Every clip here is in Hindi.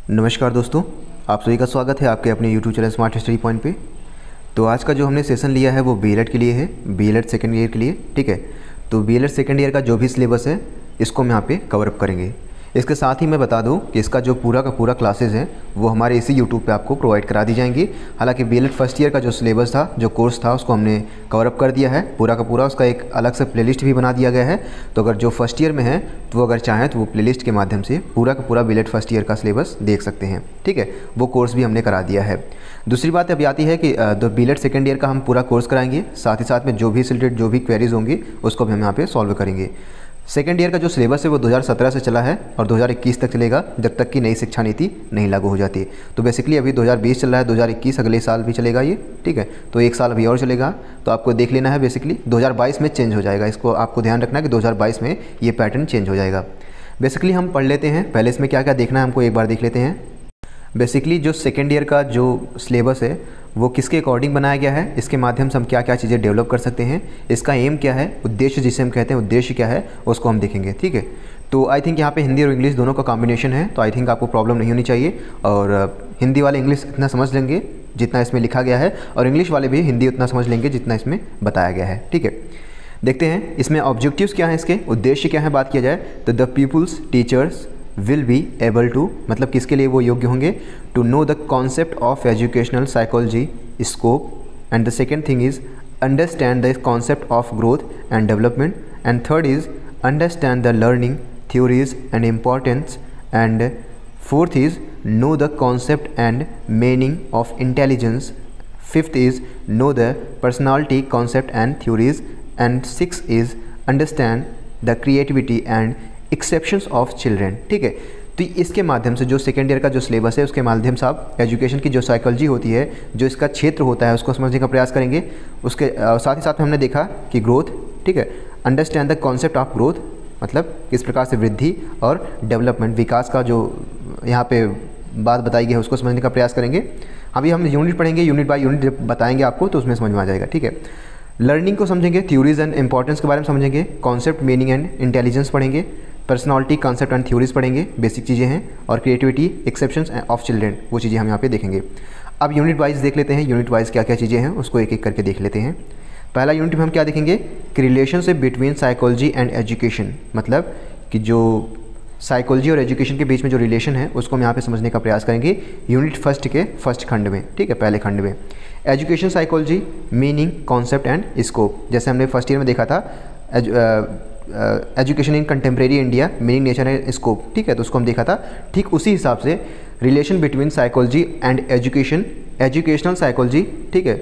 नमस्कार दोस्तों, आप सभी का स्वागत है आपके अपने YouTube channel Smart History Point पे। तो आज का जो हमने सेशन लिया है वो बीएलएड के लिए है, बीएलएड सेकेंड ईयर के लिए। ठीक है, तो बीएलएड सेकेंड ईयर का जो भी सिलेबस है इसको हम यहाँ पे कवर अप करेंगे। इसके साथ ही मैं बता दूं कि इसका जो पूरा का पूरा क्लासेस है वो हमारे इसी यूट्यूब पे आपको प्रोवाइड करा दी जाएंगी। हालांकि बीएलएड फर्स्ट ईयर का जो सिलेबस था, जो कोर्स था, उसको हमने कवर अप कर दिया है पूरा का पूरा। उसका एक अलग से प्लेलिस्ट भी बना दिया गया है। तो अगर जो फर्स्ट ईयर में है तो वो अगर चाहें तो वो प्लेलिस्ट के माध्यम से पूरा का पूरा बीएलएड फर्स्ट ईयर का सिलेबस देख सकते हैं। ठीक है, वो कोर्स भी हमने करा दिया है। दूसरी बात अभी आती है कि बीएलएड सेकेंड ईयर का हम पूरा कोर्स कराएंगे, साथ ही साथ में जो भी रिलेटेड जो भी क्वेरीज होंगी उसको भी हम यहाँ पे सॉल्व करेंगे। सेकेंड ईयर का जो सिलेबस है वो 2017 से चला है और 2021 तक चलेगा, जब तक कि नई शिक्षा नीति नहीं लागू हो जाती। तो बेसिकली अभी 2020 चल रहा है, 2021 अगले साल भी चलेगा ये। ठीक है, तो एक साल अभी और चलेगा। तो आपको देख लेना है, बेसिकली 2022 में चेंज हो जाएगा। इसको आपको ध्यान रखना है कि 2022 में ये पैटर्न चेंज हो जाएगा। बेसिकली हम पढ़ लेते हैं, पहले इसमें क्या क्या देखना है हमको एक बार देख लेते हैं। बेसिकली जो सेकेंड ईयर का जो सिलेबस है वो किसके अकॉर्डिंग बनाया गया है, इसके माध्यम से हम क्या क्या चीज़ें डेवलप कर सकते हैं, इसका एम क्या है, उद्देश्य जिसे हम कहते हैं उद्देश्य क्या है, उसको हम देखेंगे। ठीक है, तो आई थिंक यहाँ पे हिंदी और इंग्लिश दोनों का कॉम्बिनेशन है, तो आई थिंक आपको प्रॉब्लम नहीं होनी चाहिए। और हिंदी वाले इंग्लिश इतना समझ लेंगे जितना इसमें लिखा गया है, और इंग्लिश वाले भी हिंदी उतना समझ लेंगे जितना इसमें बताया गया है। ठीक है, देखते हैं इसमें ऑब्जेक्टिव्स क्या हैं, इसके उद्देश्य क्या है। बात किया जाए तो the pupils teachers will be able to, मतलब किसके लिए वो योग्य होंगे, to know the concept of educational psychology scope. And the second thing is understand the concept of growth and development. And third is understand the learning theories and importance. And fourth is know the concept and meaning of intelligence. Fifth is know the personality concept and theories. And six is understand the creativity and exceptions of children. ठीक है, तो इसके माध्यम से जो सेकेंड ईयर का जो सिलेबस है उसके माध्यम से आप एजुकेशन की जो साइकोलॉजी होती है, जो इसका क्षेत्र होता है, उसको समझने का प्रयास करेंगे। उसके साथ ही साथ में हमने देखा कि ग्रोथ, ठीक है, understand the concept of growth, मतलब किस प्रकार से वृद्धि और डेवलपमेंट, विकास का जो यहाँ पे बात बताई गई है उसको समझने का प्रयास करेंगे। अभी हम यूनिट पढ़ेंगे, यूनिट बाय यूनिट जब बताएंगे आपको तो उसमें समझ में आ जाएगा। ठीक है, लर्निंग को समझेंगे, थ्योरीज एंड इंपॉर्टेंस के बारे में समझेंगे, कॉन्सेप्ट मीनिंग एंड इंटेलिजेंस पढ़ेंगे, पर्सनालिटी कॉन्सेप्ट एंड थ्योरीज पढ़ेंगे, बेसिक चीज़ें हैं, और क्रिएटिविटी एक्सेप्शंस ऑफ चिल्ड्रेन, वो चीज़ें हम यहाँ पे देखेंगे। अब यूनिट वाइज देख लेते हैं, यूनिट वाइज क्या क्या चीज़ें हैं उसको एक एक करके देख लेते हैं। पहला यूनिट में हम क्या देखेंगे कि relationship between psychology and education, मतलब कि जो साइकोलॉजी और एजुकेशन के बीच में जो रिलेशन है उसको हम यहाँ पे समझने का प्रयास करेंगे यूनिट फर्स्ट के फर्स्ट खंड में। ठीक है, पहले खंड में education psychology meaning concept and scope, जैसे हमने फर्स्ट ईयर में देखा था education in contemporary India meaning nature and scope. ठीक है, तो उसको हम देखा था। ठीक उसी हिसाब से relation between psychology and education, educational psychology, ठीक है,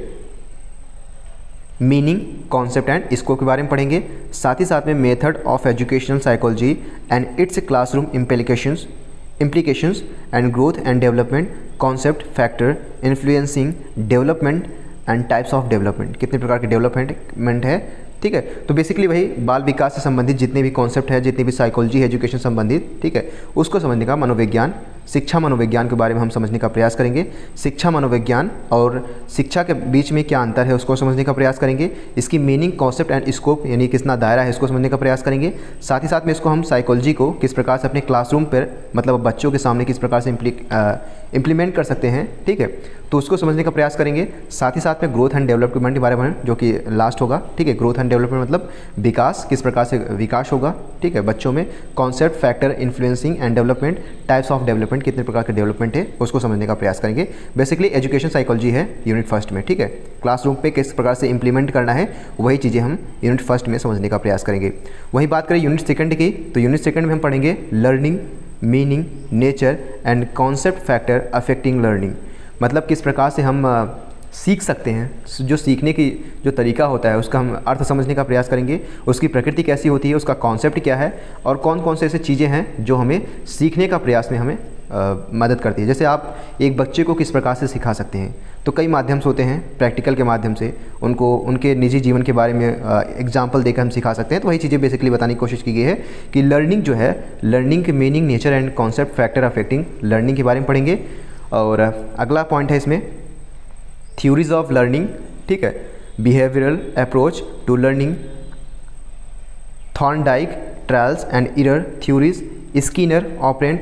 मीनिंग कॉन्सेप्ट एंड स्कोप के बारे में पढ़ेंगे। साथ ही साथ में method of educational psychology and its classroom implications and growth and development, concept factor influencing development and types of development, कितने प्रकार के डेवलपमेंट है। ठीक है, तो बेसिकली वही बाल विकास से संबंधित जितने भी कॉन्सेप्ट है, जितनी भी साइकोलॉजी है एजुकेशन संबंधित, ठीक है, उसको समझने का मनोविज्ञान, शिक्षा मनोविज्ञान के बारे में हम समझने का प्रयास करेंगे। शिक्षा मनोविज्ञान और शिक्षा के बीच में क्या अंतर है उसको समझने का प्रयास करेंगे। इसकी मीनिंग कॉन्सेप्ट एंड स्कोप यानी कितना दायरा है इसको समझने का प्रयास करेंगे। साथ ही साथ में इसको हम साइकोलॉजी को किस प्रकार से अपने क्लासरूम पर, मतलब बच्चों के सामने किस प्रकार से इम्प्लीमेंट कर सकते हैं। ठीक है, तो उसको समझने का प्रयास करेंगे। साथ ही साथ में ग्रोथ एंड डेवलपमेंट के बारे में, जो कि लास्ट होगा। ठीक है, ग्रोथ एंड डेवलपमेंट मतलब विकास, किस प्रकार से विकास होगा, ठीक है, बच्चों में। Concept factor influencing and development, types of development, कितने प्रकार के डेवलपमेंट है उसको समझने का प्रयास करेंगे। बेसिकली एजुकेशन साइकोलॉजी है यूनिट फर्स्ट में। ठीक है, क्लासरूम पे किस प्रकार से इंप्लीमेंट करना है वही चीज़ें हम यूनिट फर्स्ट में समझने का प्रयास करेंगे। वही बात करें यूनिट सेकंड की, तो यूनिट सेकंड में हम पढ़ेंगे learning meaning nature and concept factor affecting learning, मतलब किस प्रकार से हम सीख सकते हैं, जो सीखने की जो तरीका होता है उसका हम अर्थ समझने का प्रयास करेंगे। उसकी प्रकृति कैसी होती है, उसका कॉन्सेप्ट क्या है, और कौन कौन से ऐसे चीज़ें हैं जो हमें सीखने का प्रयास में हमें मदद करती है। जैसे आप एक बच्चे को किस प्रकार से सिखा सकते हैं, तो कई माध्यम से होते हैं। प्रैक्टिकल के माध्यम से उनको उनके निजी जीवन के बारे में एग्जाम्पल देकर हम सिखा सकते हैं। तो वही चीज़ें बेसिकली बताने की कोशिश की गई है कि लर्निंग जो है, लर्निंग के meaning nature and concept factor affecting learning के बारे में पढ़ेंगे। और अगला पॉइंट है इसमें थ्योरीज ऑफ लर्निंग। ठीक है, behavioural approach to learning, Thorndike trials and error theories, Skinner operant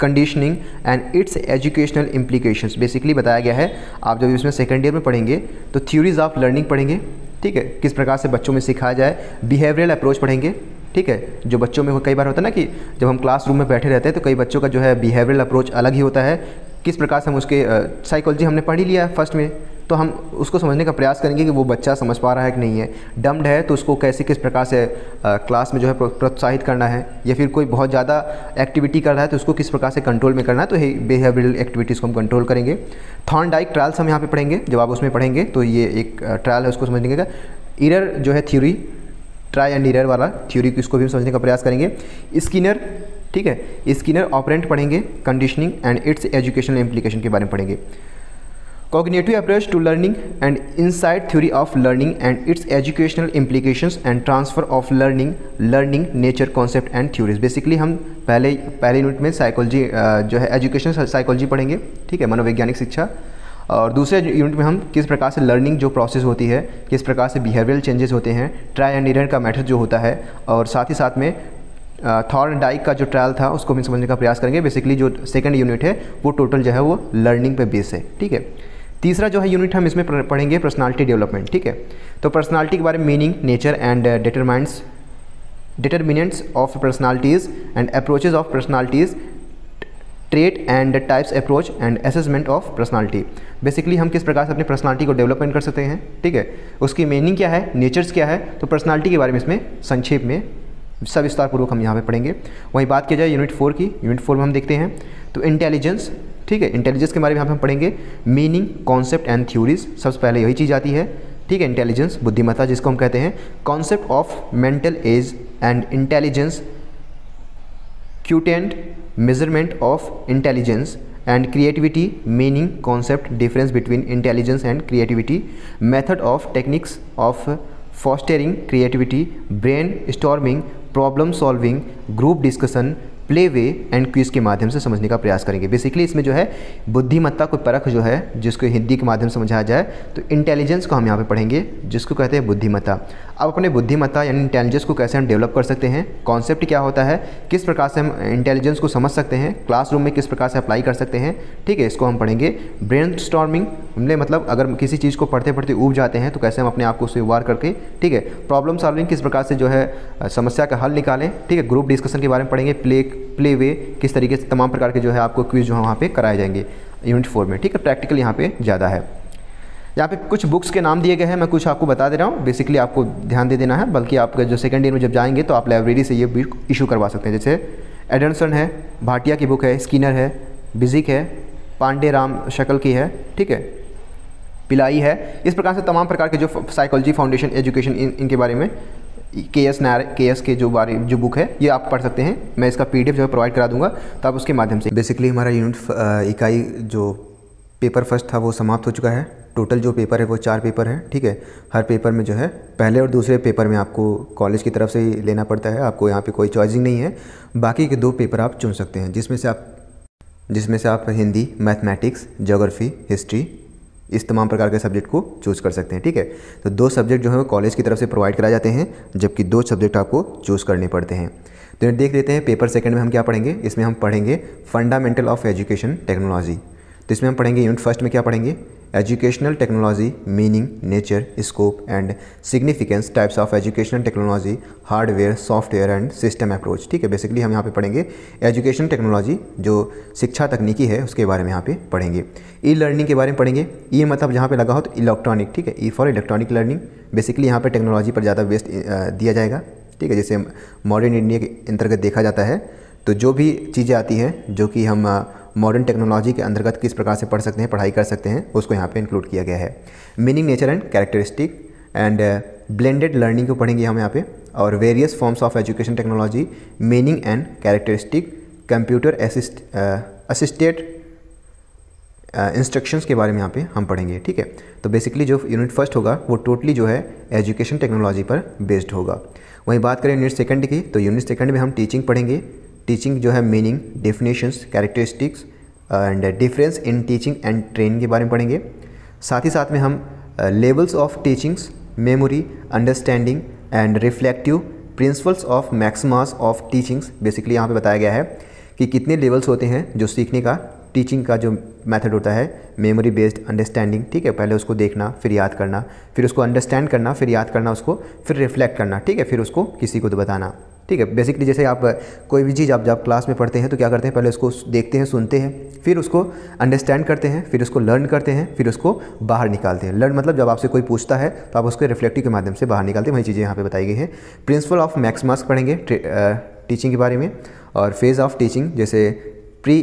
conditioning and its educational implications. Basically बताया गया है, आप जब इसमें सेकेंड ईयर में पढ़ेंगे तो थ्योरीज ऑफ लर्निंग पढ़ेंगे, ठीक है, किस प्रकार से बच्चों में सिखाया जाए। बिहेवियरल अप्रोच पढ़ेंगे, ठीक है, जो बच्चों में कई बार होता है ना कि जब हम क्लासरूम में बैठे रहते हैं तो कई बच्चों का जो है बिहेवियरल अप्रोच अलग ही होता है, किस प्रकार से हम उसके साइकोलॉजी हमने पढ़ ही लिया है फर्स्ट में, तो हम उसको समझने का प्रयास करेंगे कि वो बच्चा समझ पा रहा है कि नहीं है। डम्ड है तो उसको कैसे किस प्रकार से क्लास में जो है प्रोत्साहित करना है, या फिर कोई बहुत ज़्यादा एक्टिविटी कर रहा है तो उसको किस प्रकार से कंट्रोल में करना है, तो बिहेवियरल एक्टिविटीज़ को हम कंट्रोल करेंगे। थॉर्नडाइक ट्रायल्स हम यहाँ पे पढ़ेंगे, जब आप उसमें पढ़ेंगे तो ये एक ट्रायल है, उसको समझने का। एरर जो है थ्योरी, ट्राई एंड एरर वाला थ्योरी, इसको भी हम समझने का प्रयास करेंगे। स्किनर, ठीक है, स्किनर ऑपरेंट पढ़ेंगे, conditioning and its educational implication के बारे में पढ़ेंगे। Cognitive approach to learning and insight theory of learning and its educational implications and transfer of learning nature concept and theories. Basically हम पहले यूनिट में साइकोलॉजी जो है एजुकेशनल साइकोलॉजी पढ़ेंगे, ठीक है, मनोवैज्ञानिक शिक्षा। और दूसरे यूनिट में हम किस प्रकार से लर्निंग जो प्रोसेस होती है, किस प्रकार से बिहेवियरल चेंजेस होते हैं, ट्राई एंड एरर का मेथड जो होता है, और साथ ही साथ में थॉर्नडाइक का जो ट्रायल था उसको भी समझने का प्रयास करेंगे। बेसिकली जो सेकंड यूनिट है वो टोटल जो है वो लर्निंग पे बेस है, ठीक है। तीसरा जो है यूनिट हम इसमें पढ़ेंगे पर्सनालिटी डेवलपमेंट, ठीक है। तो पर्सनालिटी के बारे में meaning, nature and determinants of personalities and approaches of personalities, trait and types approach and assessment of personality. Basically हम किस प्रकार से अपनी पर्सनालिटी को डेवलपमेंट कर सकते हैं, ठीक है, उसकी मीनिंग क्या है, नेचर्स क्या है, तो पर्सनालिटी के बारे में इसमें संक्षेप में सविस्तार पूर्वक हम यहाँ पे पढ़ेंगे। वहीं बात की जाए यूनिट 4 की, यूनिट 4 में हम देखते हैं तो इंटेलिजेंस, ठीक है, इंटेलिजेंस के बारे में यहाँ पे हम पढ़ेंगे मीनिंग, कॉन्सेप्ट एंड थ्योरीज। सबसे पहले यही चीज़ आती है, ठीक है, इंटेलिजेंस, बुद्धिमत्ता जिसको हम कहते हैं, concept of mental age and intelligence, quotient measurement of intelligence and creativity, meaning, concept, difference between intelligence and creativity, method of techniques of fostering creativity, brainstorming, problem solving, group discussion, play way and quiz के माध्यम से समझने का प्रयास करेंगे। बेसिकली इसमें जो है बुद्धिमत्ता को परख जो है, जिसको हिंदी के माध्यम से समझाया जाए तो इंटेलिजेंस को हम यहाँ पे पढ़ेंगे, जिसको कहते हैं बुद्धिमत्ता। अब अपने बुद्धिमत्ता यानी इंटेलिजेंस को कैसे हम डेवलप कर सकते हैं, कॉन्सेप्ट क्या होता है, किस प्रकार से हम इंटेलिजेंस को समझ सकते हैं, क्लासरूम में किस प्रकार से अप्लाई कर सकते हैं, ठीक है, इसको हम पढ़ेंगे। ब्रेन स्टॉर्मिंग, हमने मतलब अगर किसी चीज़ को पढ़ते पढ़ते ऊब जाते हैं तो कैसे हम अपने आप को उससे उबार करके, ठीक है, प्रॉब्लम सॉल्विंग, किस प्रकार से जो है समस्या का हल निकालें, ठीक है, ग्रुप डिस्कशन के बारे में पढ़ेंगे, प्ले वे, किस तरीके से तमाम प्रकार के जो है आपको क्विज जो है वहाँ पे कराए जाएंगे यूनिट 4 में, ठीक है। प्रैक्टिकल यहाँ पे ज़्यादा है। यहाँ पे कुछ बुक्स के नाम दिए गए हैं, मैं कुछ आपको बता दे रहा हूँ, बेसिकली आपको ध्यान दे देना है, बल्कि आपका जो सेकंड ईयर में जब जाएंगे तो आप लाइब्रेरी से ये बुक इशू करवा सकते हैं। जैसे एडमसन है, भाटिया की बुक है, स्किनर है, बिजिक है, पांडे राम शकल की है, ठीक है, पिलाई है। इस प्रकार से तमाम प्रकार के जो साइकोलॉजी फाउंडेशन एजुकेशन इनके बारे में KS नायर, KS के जो बुक है ये आप पढ़ सकते हैं। मैं इसका PDF जो है प्रोवाइड करा दूंगा, तो आप उसके माध्यम से। बेसिकली हमारा यूनिट इकाई जो पेपर फर्स्ट था वो समाप्त हो चुका है। टोटल जो पेपर है वो 4 पेपर है, ठीक है। हर पेपर में जो है पहले और दूसरे पेपर में आपको कॉलेज की तरफ से ही लेना पड़ता है, आपको यहाँ पे कोई चॉइसिंग नहीं है। बाकी के 2 पेपर आप चुन सकते हैं, जिसमें से आप हिंदी, मैथमेटिक्स, ज्योग्राफी, हिस्ट्री, इस तमाम प्रकार के सब्जेक्ट को चूज़ कर सकते हैं, ठीक है। तो 2 सब्जेक्ट जो है वो कॉलेज की तरफ से प्रोवाइड कराए जाते हैं, जबकि 2 सब्जेक्ट आपको चूज़ करने पड़ते हैं। तो देख लेते हैं पेपर सेकंड में हम क्या पढ़ेंगे। इसमें हम पढ़ेंगे फंडामेंटल ऑफ एजुकेशन टेक्नोलॉजी। तो इसमें हम पढ़ेंगे यूनिट फर्स्ट में क्या पढ़ेंगे, educational technology, meaning, nature, scope and significance, types of educational technology, hardware, software and system approach, ठीक है। बेसिकली हम यहाँ पे पढ़ेंगे एजुकेशन टेक्नोलॉजी, जो शिक्षा तकनीकी है उसके बारे में यहाँ पे पढ़ेंगे। ई लर्निंग के बारे में पढ़ेंगे। ई मतलब जहाँ पे लगा हो तो इलेक्ट्रॉनिक, ठीक है, E for electronic learning. Basically यहाँ पे टेक्नोलॉजी पर ज़्यादा बेस्ट दिया जाएगा, ठीक है। जैसे मॉडर्न इंडिया के अंतर्गत देखा जाता है तो जो भी चीज़ें आती हैं जो कि हम मॉडर्न टेक्नोलॉजी के अंतर्गत किस प्रकार से पढ़ सकते हैं, पढ़ाई कर सकते हैं, उसको यहाँ पे इंक्लूड किया गया है। Meaning, nature and characteristic and blended learning को पढ़ेंगे हम यहाँ पे। और various forms of education technology, meaning and characteristic, computer assisted instructions के बारे में यहाँ पे हम पढ़ेंगे, ठीक है। तो बेसिकली जो यूनिट फर्स्ट होगा वो टोटली जो है एजुकेशन टेक्नोलॉजी पर बेस्ड होगा। वहीं बात करें यूनिट सेकंड की, तो यूनिट सेकंड में हम टीचिंग पढ़ेंगे। टीचिंग जो है meaning, definitions, characteristics and difference in teaching and training के बारे में पढ़ेंगे। साथ ही साथ में हम levels of teachings, memory, understanding and reflective principles of maxims of teachings. Basically यहाँ पे बताया गया है कि कितने लेवल्स होते हैं जो सीखने का, टीचिंग का जो मेथड होता है, मेमोरी बेस्ड अंडरस्टैंडिंग, ठीक है, पहले उसको देखना, फिर याद करना, फिर उसको अंडरस्टैंड करना, फिर याद करना उसको, फिर रिफ्लेक्ट करना, ठीक है, फिर उसको किसी को तो बताना, ठीक है। बेसिकली जैसे आप कोई भी चीज़ आप जब क्लास में पढ़ते हैं तो क्या करते हैं, पहले उसको देखते हैं, सुनते हैं, फिर उसको अंडरस्टैंड करते हैं, फिर उसको लर्न करते हैं, फिर उसको बाहर निकालते हैं। लर्न मतलब जब आपसे कोई पूछता है तो आप उसको रिफ्लेक्टिव के माध्यम से बाहर निकालते हैं, वही चीज़ें यहाँ पे बताई गई हैं। प्रिंसिपल ऑफ मैक्सिमस पढ़ेंगे टीचिंग के बारे में, और फेज़ ऑफ टीचिंग जैसे प्री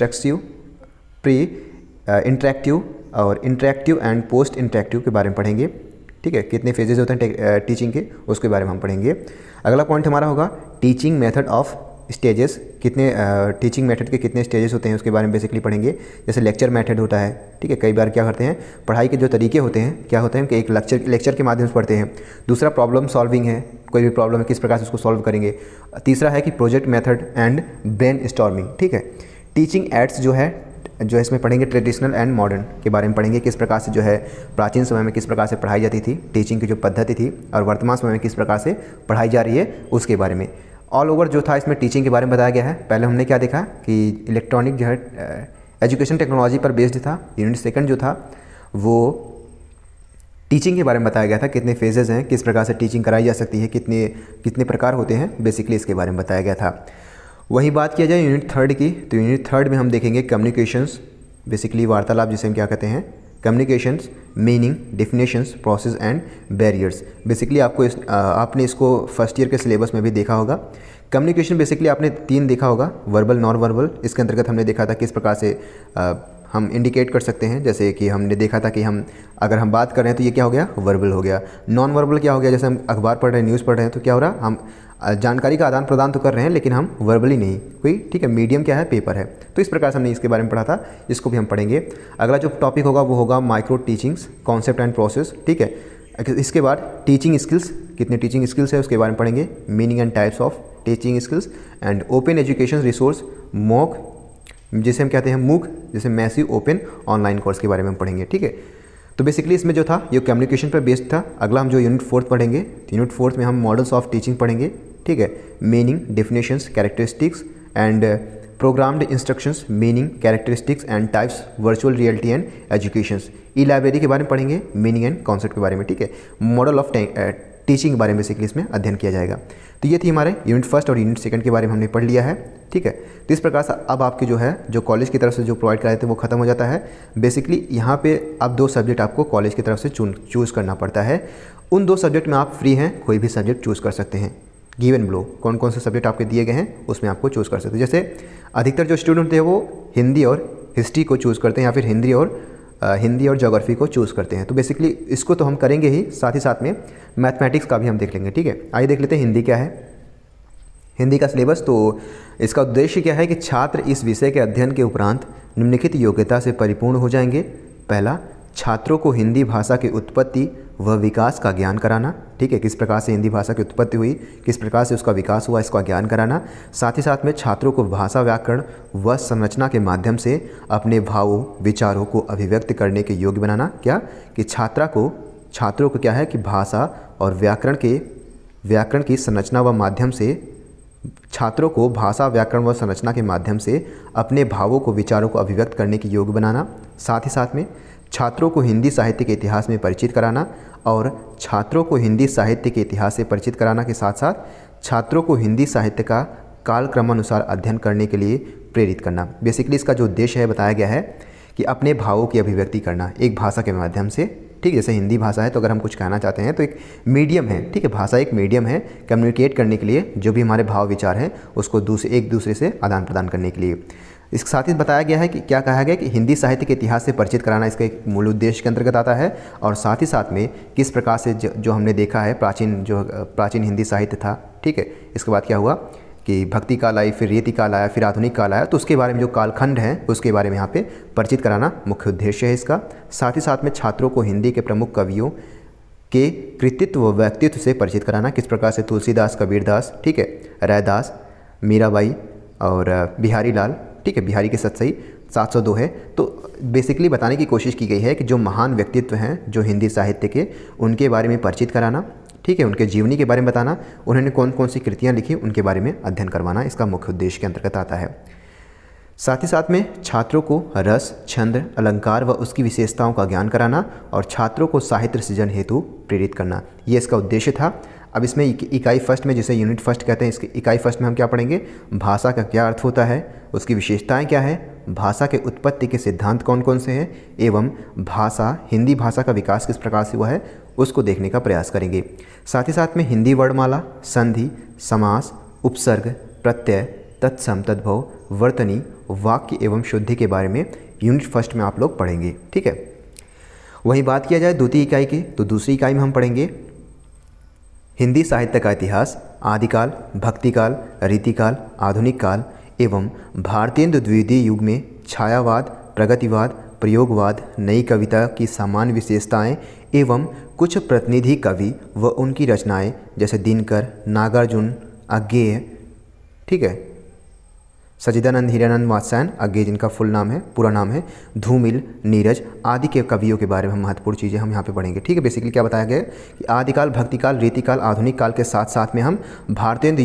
इंटरेक्टिव और इंटरेक्टिव एंड पोस्ट इंटरेक्टिव के बारे में पढ़ेंगे, ठीक है। कितने फेजेस होते हैं टीचिंग के, उसके बारे में हम पढ़ेंगे। अगला पॉइंट हमारा होगा टीचिंग मेथड ऑफ स्टेजेस, कितने टीचिंग मेथड के कितने स्टेजेस होते हैं उसके बारे में बेसिकली पढ़ेंगे। जैसे लेक्चर मेथड होता है, ठीक है, कई बार क्या करते हैं, पढ़ाई के जो तरीके होते हैं क्या होते हैं कि एक लेक्चर के माध्यम से पढ़ते हैं। दूसरा प्रॉब्लम सॉल्विंग है, कोई भी प्रॉब्लम है किस प्रकार से उसको सॉल्व करेंगे। तीसरा है कि project method and brainstorming, ठीक है। टीचिंग एड्स जो इसमें पढ़ेंगे ट्रेडिशनल एंड मॉडर्न के बारे में पढ़ेंगे, किस प्रकार से जो है प्राचीन समय में किस प्रकार से पढ़ाई जाती थी, टीचिंग की जो पद्धति थी, और वर्तमान समय में किस प्रकार से पढ़ाई जा रही है उसके बारे में। ऑल ओवर जो था इसमें टीचिंग के बारे में बताया गया है। पहले हमने क्या देखा कि इलेक्ट्रॉनिक जो है एजुकेशन टेक्नोलॉजी पर बेस्ड था। यूनिट सेकंड जो था वो टीचिंग के बारे में बताया गया था, कितने फेजेज़ हैं, किस प्रकार से टीचिंग कराई जा सकती है, कितने प्रकार होते हैं, बेसिकली इसके बारे में बताया गया था। वही बात किया जाए यूनिट थर्ड की, तो यूनिट थर्ड में हम देखेंगे कम्युनिकेशंस, बेसिकली वार्तालाप जिसे हम क्या कहते हैं, communications, meaning, definitions, process and barriers. Basically आपने इसको फर्स्ट ईयर के सिलेबस में भी देखा होगा। कम्युनिकेशन बेसिकली आपने 3 देखा होगा, वर्बल, नॉन वर्बल। इसके अंतर्गत हमने देखा था किस प्रकार से हम इंडिकेट कर सकते हैं, जैसे कि हमने देखा था कि अगर हम बात कर रहे हैं तो ये क्या हो गया, वर्बल हो गया। नॉन वर्बल क्या हो गया, जैसे हम अखबार पढ़ रहे हैं, न्यूज़ पढ़ रहे हैं, तो क्या हो रहा, हम जानकारी का आदान प्रदान तो कर रहे हैं लेकिन हम वर्बली नहीं, कोई, ठीक है, मीडियम क्या है, पेपर है। तो इस प्रकार से हमने इसके बारे में पढ़ा था, इसको भी हम पढ़ेंगे। अगला जो टॉपिक होगा वो होगा microteachings, concept and process, ठीक है। इसके बाद टीचिंग स्किल्स, कितने टीचिंग स्किल्स है उसके बारे में पढ़ेंगे, meaning and types of teaching skills, and open education resource, MOOC जिसे हम कहते हैं मूक, जैसे मैसिव ओपन ऑनलाइन कोर्स के बारे में हम पढ़ेंगे, ठीक है। तो बेसिकली इसमें जो था ये कम्युनिकेशन पर बेस्ड था। अगला हम जो यूनिट 4 पढ़ेंगे, यूनिट 4 में हम मॉडल्स ऑफ टीचिंग पढ़ेंगे, ठीक है। Meaning, definitions, characteristics and programmed instructions, meaning, characteristics and types, virtual reality and educations. E library के बारे में पढ़ेंगे, मीनिंग एंड कॉन्सेप्ट के बारे में, ठीक है। मॉडल ऑफ टीचिंग के बारे में बेसिकली इसमें अध्ययन किया जाएगा। तो ये थी हमारे यूनिट फर्स्ट और यूनिट सेकंड के बारे में हमने पढ़ लिया है, ठीक है। तो इस प्रकार से अब आपके जो है जो कॉलेज की तरफ से जो प्रोवाइड कराए थे वो खत्म हो जाता है। बेसिकली यहाँ पे अब 2 सब्जेक्ट आपको कॉलेज की तरफ से चूज़ करना पड़ता है। उन 2 सब्जेक्ट में आप फ्री हैं, कोई भी सब्जेक्ट चूज़ कर सकते हैं। गिव एंड ब्लो, कौन कौन से सब्जेक्ट आपके दिए गए हैं उसमें आपको चूज़ कर सकते हैं। जैसे अधिकतर जो स्टूडेंट होते हैं वो हिंदी और हिस्ट्री को चूज़ करते हैं, या फिर हिंदी और ज्योग्राफी को चूज़ करते हैं। तो बेसिकली इसको तो हम करेंगे ही, साथ ही साथ में मैथमेटिक्स का भी हम देख लेंगे, ठीक है। आइए देख लेते हैं हिंदी क्या है। हिंदी का सिलेबस, तो इसका उद्देश्य क्या है कि छात्र इस विषय के अध्ययन के उपरांत निम्नलिखित योग्यता से परिपूर्ण हो जाएंगे। पहला, छात्रों को हिंदी भाषा की उत्पत्ति व विकास का ज्ञान कराना, ठीक है, किस प्रकार से हिंदी भाषा की उत्पत्ति हुई, किस प्रकार से उसका विकास हुआ, इसका ज्ञान कराना। साथ ही साथ में छात्रों को भाषा, व्याकरण व संरचना के माध्यम से अपने भावों, विचारों को अभिव्यक्त करने के योग्य बनाना। क्या कि छात्रों को क्या है कि भाषा और व्याकरण की संरचना व माध्यम से छात्रों को भाषा, व्याकरण व संरचना के माध्यम से अपने भावों को, विचारों को अभिव्यक्त करने के योग्य बनाना। साथ ही साथ में छात्रों को हिंदी साहित्य के इतिहास में परिचित कराना, और छात्रों को हिंदी साहित्य के इतिहास से परिचित कराना के साथ साथ छात्रों को हिंदी साहित्य का कालक्रमानुसार अध्ययन करने के लिए प्रेरित करना। बेसिकली इसका जो उद्देश्य है बताया गया है कि अपने भावों की अभिव्यक्ति करना एक भाषा के माध्यम से, ठीक, जैसे हिंदी भाषा है तो अगर हम कुछ कहना चाहते हैं तो एक मीडियम है, ठीक है, भाषा एक मीडियम है कम्युनिकेट करने के लिए, जो भी हमारे भाव विचार हैं उसको एक दूसरे से आदान प्रदान करने के लिए। इसके साथ ही बताया गया है कि क्या कहा गया कि हिंदी साहित्य के इतिहास से परिचित कराना इसका एक मूल उद्देश्य के अंतर्गत आता है। और साथ ही साथ में किस प्रकार से जो हमने देखा है प्राचीन हिंदी साहित्य था, ठीक है। इसके बाद क्या हुआ कि भक्ति काल आई, फिर रीति काल आया, फिर आधुनिक काल आया, तो उसके बारे में जो कालखंड है उसके बारे में यहाँ पे परिचित कराना मुख्य उद्देश्य है इसका। साथ ही साथ में छात्रों को हिंदी के प्रमुख कवियों के कृतित्व व व्यक्तित्व से परिचित कराना, किस प्रकार से तुलसीदास, कबीरदास, ठीक है, रैदास, मीराबाई और बिहारी लाल, ठीक है, बिहारी के सतसई 702 है। तो बेसिकली बताने की कोशिश की गई है कि जो महान व्यक्तित्व हैं जो हिंदी साहित्य के, उनके बारे में परिचित कराना, ठीक है, उनके जीवनी के बारे में बताना, उन्होंने कौन कौन सी कृतियाँ लिखी उनके बारे में अध्ययन करवाना इसका मुख्य उद्देश्य के अंतर्गत आता है। साथ ही साथ में छात्रों को रस, छंद, अलंकार व उसकी विशेषताओं का ज्ञान कराना और छात्रों को साहित्य सृजन हेतु प्रेरित करना, ये इसका उद्देश्य था। अब इसमें इकाई फर्स्ट में, जिसे यूनिट फर्स्ट कहते हैं, इसकी इकाई फर्स्ट में हम क्या पढ़ेंगे, भाषा का क्या अर्थ होता है, उसकी विशेषताएं क्या है, भाषा के उत्पत्ति के सिद्धांत कौन कौन से हैं, एवं भाषा, हिंदी भाषा का विकास किस प्रकार से हुआ है, उसको देखने का प्रयास करेंगे। साथ ही साथ में हिंदी वर्णमाला, संधि, समास, उपसर्ग, प्रत्यय, तत्सम, तद्भव, वर्तनी, वाक्य एवं शुद्धि के बारे में यूनिट फर्स्ट में आप लोग पढ़ेंगे। ठीक है। वहीं बात किया जाए द्वितीय इकाई की, तो दूसरी इकाई में हम पढ़ेंगे हिंदी साहित्य का इतिहास, आदिकाल, भक्तिकाल, रीतिकाल, आधुनिक काल एवं भारतीय द्विवेदी युग में छायावाद, प्रगतिवाद, प्रयोगवाद, नई कविता की सामान्य विशेषताएं एवं कुछ प्रतिनिधि कवि व उनकी रचनाएं जैसे दिनकर, नागार्जुन, अज्ञेय, ठीक है, सच्चिदानंद हीरानंद वात्स्यायन, अज्ञेय जिनका फुल नाम है, पूरा नाम है, धूमिल, नीरज आदि के कवियों के बारे में हम महत्वपूर्ण चीज़ें हम यहाँ पे पढ़ेंगे। ठीक है। बेसिकली क्या बताया गया है कि आदिकाल, भक्तिकाल, रीतिकाल, आधुनिक काल के साथ साथ में हम भारतीय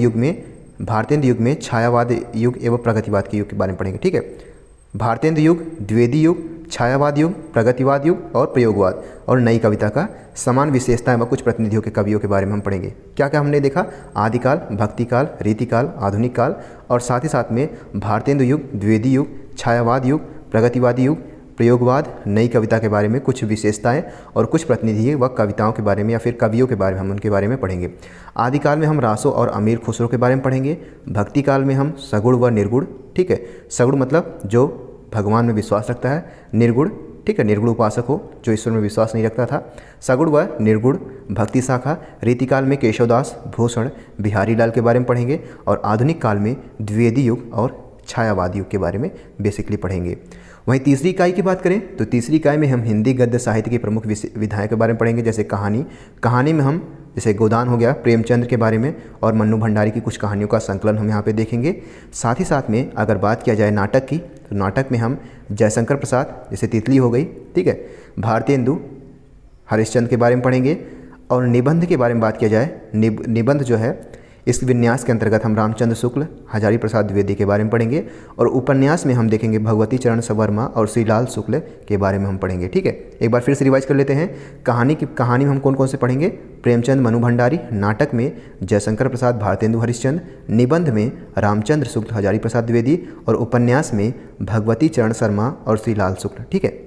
युग में छायावाद युग एवं प्रगतिवाद के युग के बारे में पढ़ेंगे। ठीक है। भारतीय युग, द्विवेदी युग, छायावाद युग, प्रगतिवाद युग और प्रयोगवाद और नई कविता का समान विशेषताएं व कुछ प्रतिनिधियों के कवियों के बारे में हम पढ़ेंगे। क्या क्या हमने देखा, आदिकाल, भक्तिकाल, रीतिकाल, आधुनिक काल और साथ ही साथ में भारतीय युग, द्विवेदी युग, छायावाद युग, प्रगतिवादी युग, प्रयोगवाद, नई कविता के बारे में कुछ विशेषताएं और कुछ प्रतिनिधि व कविताओं के बारे में या फिर कवियों के बारे में हम उनके बारे में पढ़ेंगे। आदिकाल में हम रासो और अमीर खुसरो के बारे में पढ़ेंगे। भक्तिकाल में हम सगुण व निर्गुण, ठीक है, सगुण मतलब जो भगवान में विश्वास रखता है, निर्गुण, ठीक है, निर्गुण उपासक हो जो ईश्वर में विश्वास नहीं रखता था, सगुण व निर्गुण भक्ति शाखा। रीतिकाल में केशवदास, भूषण, बिहारी लाल के बारे में पढ़ेंगे और आधुनिक काल में द्विवेदी युग और छायावाद युग के बारे में बेसिकली पढ़ेंगे। वहीं तीसरी इकाई की बात करें तो तीसरी इकाई में हम हिंदी गद्य साहित्य की प्रमुख विधाएं के बारे में पढ़ेंगे, जैसे कहानी में हम जैसे गोदान हो गया, प्रेमचंद के बारे में और मन्नू भंडारी की कुछ कहानियों का संकलन हम यहाँ पे देखेंगे। साथ ही साथ में अगर बात किया जाए नाटक की, तो नाटक में हम जयशंकर प्रसाद जैसे तितली हो गई, ठीक है, भारतेंदु, हरिश्चंद्र के बारे में पढ़ेंगे। और निबंध के बारे में बात किया जाए, निबंध जो है इस विन्यास के अंतर्गत हम रामचंद्र शुक्ल, हजारी प्रसाद द्विवेदी के बारे में पढ़ेंगे। और उपन्यास में हम देखेंगे भगवती चरण वर्मा और श्रीलाल शुक्ल के बारे में हम पढ़ेंगे। ठीक है। एक बार फिर से रिवाइज कर लेते हैं। कहानी में हम कौन कौन से पढ़ेंगे, प्रेमचंद, मनु भंडारी। नाटक में जयशंकर प्रसाद, भारतेंदु हरिश्चंद्र। निबंध में रामचंद्र शुक्ल, हजारी प्रसाद द्विवेदी। और उपन्यास में भगवती चरण शर्मा और श्रीलाल शुक्ल। ठीक है।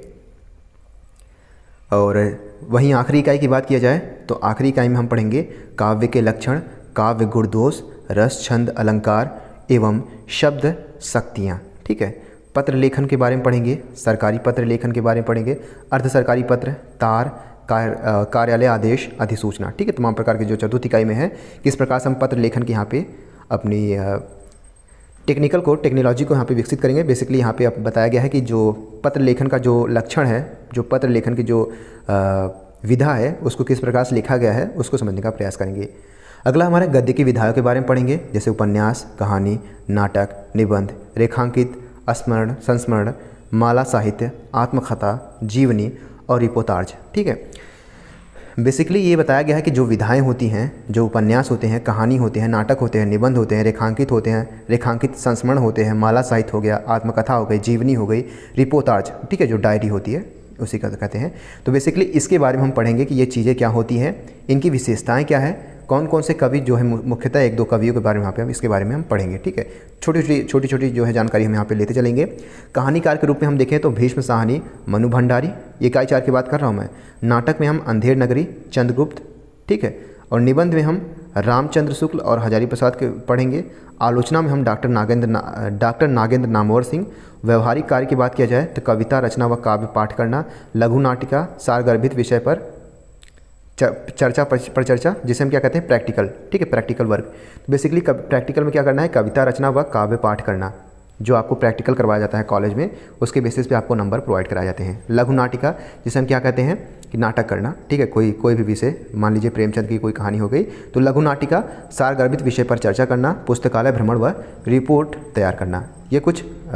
और वहीं आखिरी इकाई की बात किया जाए तो आखिरी इकाई में हम पढ़ेंगे काव्य के लक्षण, काव्य गुण दोष, रस, छंद, अलंकार एवं शब्द शक्तियाँ। ठीक है। पत्र लेखन के बारे में पढ़ेंगे, सरकारी पत्र लेखन के बारे में पढ़ेंगे, अर्ध सरकारी पत्र, तार, कार्यालय आदेश, अधिसूचना। ठीक है। तमाम प्रकार के जो चतुर्थ इकाई में है किस प्रकार से हम पत्र लेखन के यहाँ पे अपनी टेक्नोलॉजी को यहाँ पे विकसित करेंगे। बेसिकली यहाँ पे अब बताया गया है कि जो पत्र लेखन का जो लक्षण है, जो पत्र लेखन की जो विधा है उसको किस प्रकार से लिखा गया है उसको समझने का प्रयास करेंगे। अगला हमारे गद्य की विधाओं के बारे में पढ़ेंगे, जैसे उपन्यास, कहानी, नाटक, निबंध, रेखांकित, स्मरण, संस्मरण, माला साहित्य, आत्मकथा, जीवनी और रिपोर्टाज। ठीक है। बेसिकली ये बताया गया है कि जो विधाएं होती हैं, जो उपन्यास होते हैं, कहानी होते हैं, नाटक होते हैं, निबंध होते हैं, रेखांकित होते हैं, रेखांकित संस्मरण होते हैं, माला साहित्य हो गया, आत्मकथा हो गई, जीवनी हो गई, रिपोर्टाज, ठीक है, जो डायरी होती है उसी का कहते हैं। तो बेसिकली इसके बारे में हम पढ़ेंगे कि ये चीज़ें क्या होती हैं, इनकी विशेषताएं क्या है, कौन कौन से कवि जो है, मुख्यतः एक दो कवियों के बारे में यहाँ पे हम इसके बारे में हम पढ़ेंगे। ठीक है। छोटी छोटी जो है जानकारी हम यहाँ पे लेते चलेंगे। कहानीकार के रूप में हम देखें तो भीष्म साहनी, मनु भंडारी, इकाई 4 की बात कर रहा हूँ मैं। नाटक में हम अंधेर नगरी, चंद्रगुप्त, ठीक है। और निबंध में हम रामचंद्र शुक्ल और हजारी प्रसाद के पढ़ेंगे। आलोचना में हम डॉक्टर नागेंद्र नामवर सिंह। व्यवहारिक कार्य की बात किया जाए तो कविता रचना व काव्य पाठ करना, लघु नाटिका, सारगर्भित विषय पर परिचर्चा, जिसे हम क्या कहते हैं, प्रैक्टिकल। ठीक है, प्रैक्टिकल वर्क। बेसिकली प्रैक्टिकल में क्या करना है, कविता रचना व काव्य पाठ करना, जो आपको प्रैक्टिकल करवाया जाता है कॉलेज में, उसके बेसिस पे आपको नंबर प्रोवाइड कराए जाते हैं। लघु नाटिका, जिसे हम क्या कहते हैं कि नाटक करना। ठीक है। कोई भी विषय, मान लीजिए प्रेमचंद की कोई कहानी हो गई तो लघु नाटिका, सारगर्भित विषय पर चर्चा करना, पुस्तकालय भ्रमण व रिपोर्ट तैयार करना। ये कुछ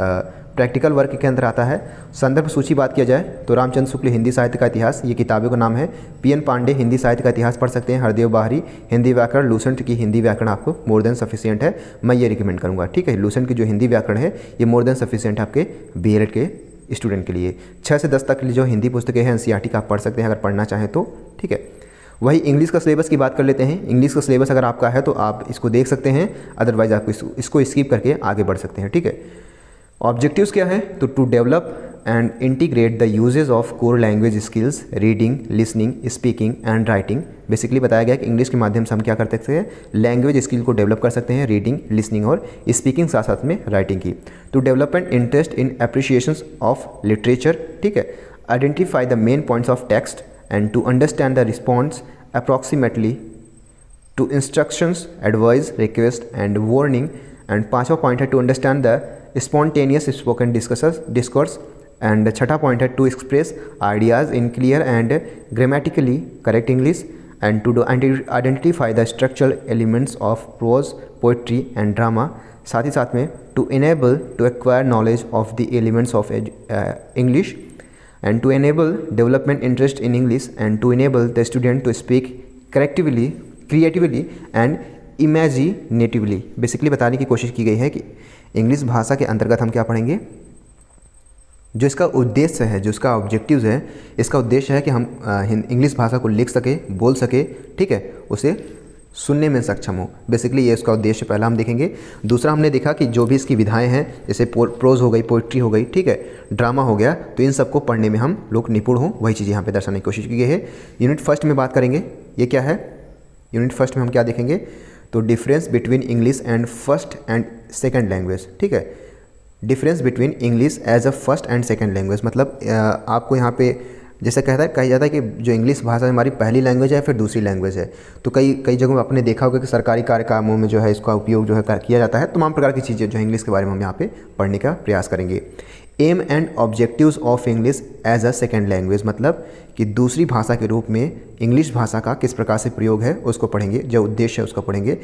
प्रैक्टिकल वर्क के अंदर आता है। संदर्भ सूची बात किया जाए तो रामचंद्र शुक्ल हिंदी साहित्य का इतिहास, ये किताबों का नाम है। पीएन पांडे हिंदी साहित्य का इतिहास पढ़ सकते हैं। हरदेव बाहरी हिंदी व्याकरण, लूसेंट की हिंदी व्याकरण आपको मोर देन सफिशिएंट है, मैं ये रिकमेंड करूँगा, ठीक है। लूसेंट की जो हिंदी व्याकरण है ये मोर देन सफिशिएंट है आपके बीएलएड के स्टूडेंट के लिए। 6 से 10 तक की जो हिंदी पुस्तकें हैं एनसीईआरटी का आप पढ़ सकते हैं अगर पढ़ना चाहें तो, ठीक है। वही इंग्लिश का सिलेबस की बात कर लेते हैं। इंग्लिश का सिलेबस अगर आपका है तो आप इसको देख सकते हैं, अदरवाइज आप इसको स्किप करके आगे बढ़ सकते हैं, ठीक है। ऑब्जेक्टिव्स क्या है तो to develop and integrate the uses of core language skills, reading, listening, speaking and writing. Basically बताया गया कि इंग्लिश के माध्यम से हम क्या कर सकते हैं, लैंग्वेज स्किल को डेवलप कर सकते हैं, रीडिंग, लिसनिंग और स्पीकिंग साथ साथ में राइटिंग की। To develop and interest in appreciation of literature, ठीक है। Identify the main points of text and to understand the response approximately to instructions, advice, request and warning। and 5वां पॉइंट है to understand the spontaneous spoken discourse। and 6वां पॉइंट है to express ideas in clear and grammatically correct English। and to identify the structural elements of prose, poetry and drama। साथ ही साथ में to enable to acquire knowledge of the elements of English and to enable development interest in English and to enable the student to speak creatively and imaginatively। Basically बताने की कोशिश की गई है कि इंग्लिश भाषा के अंतर्गत हम क्या पढ़ेंगे, जो इसका उद्देश्य है, जो इसका ऑब्जेक्टिव्स है, इसका उद्देश्य है कि हम इंग्लिश भाषा को लिख सके, बोल सके, ठीक है, उसे सुनने में सक्षम हो। बेसिकली ये इसका उद्देश्य पहला हम देखेंगे। दूसरा हमने देखा कि जो भी इसकी विधाएं हैं, जैसे प्रोज हो गई, पोइट्री हो गई, ठीक है, ड्रामा हो गया, तो इन सबको पढ़ने में हम लोग निपुण हों, वही चीज़ यहाँ पे दर्शाने की कोशिश की गई है। यूनिट फर्स्ट में बात करेंगे, ये क्या है, यूनिट फर्स्ट में हम क्या देखेंगे तो difference between English and first and second language, ठीक है। Difference between English as a first and second language, मतलब आपको यहाँ पे जैसे कहा जाता है कि जो इंग्लिश भाषा हमारी पहली लैंग्वेज है फिर दूसरी लैंग्वेज है। तो कई जगहों में आपने देखा होगा कि सरकारी कार्यक्रमों में जो है इसका उपयोग जो है किया जाता है। तमाम प्रकार की चीज़ें जो है इंग्लिश के बारे में हम यहाँ पे पढ़ने का प्रयास करेंगे। Aim and objectives of English as a second language, मतलब कि दूसरी भाषा के रूप में इंग्लिश भाषा का किस प्रकार से प्रयोग है उसको पढ़ेंगे, जो उद्देश्य है उसको पढ़ेंगे।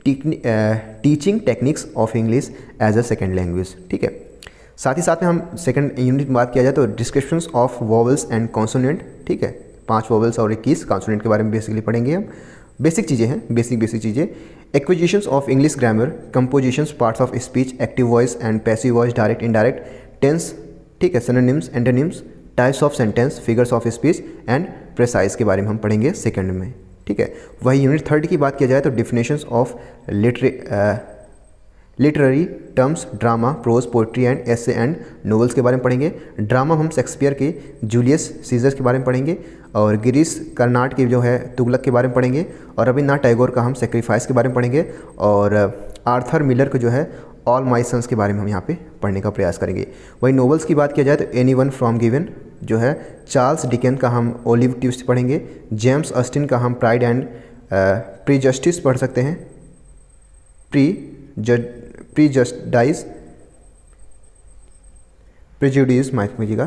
Teaching techniques of English as a second language, ठीक है। साथ ही साथ में हम सेकंड यूनिट में बात किया जाए तो descriptions of vowels and consonant, ठीक है। 5 वॉवल्स और 21 कॉन्सोनेंट के बारे में बेसिकली पढ़ेंगे हम। बेसिक चीज़ें हैं, बेसिक चीज़ें। Acquisitions of English grammar, compositions, parts of speech, active voice and passive voice, direct indirect, tense, ठीक है, synonyms, antonyms, types of sentence, figures of speech and precis के बारे में हम पढ़ेंगे सेकंड में, ठीक है। वही यूनिट थर्ड की बात किया जाए तो definitions of literary terms, drama, prose, poetry and essay and novels के बारे में पढ़ेंगे। ड्रामा हम शेक्सपियर के जूलियस सीजर के बारे में पढ़ेंगे और गिरीश कर्नाड की जो है तुगलक के बारे में पढ़ेंगे और रविन्द्रनाथ टैगोर का हम सेक्रीफाइस के बारे में पढ़ेंगे और आर्थर मिलर को जो है ऑल माई सन्स के बारे में हम यहाँ पे पढ़ने का प्रयास करेंगे। वही नोवेल्स की बात किया जाए तो एनीवन फ्रॉम गिवन जो है, चार्ल्स डिकेन का हम ओलिव ट्विस्ट पढ़ेंगे, जेम्स ऑस्टिन का हम प्राइड एंड प्रीजस्टिस पढ़ सकते हैं, प्रिजुडिस माफ कीजिएगा।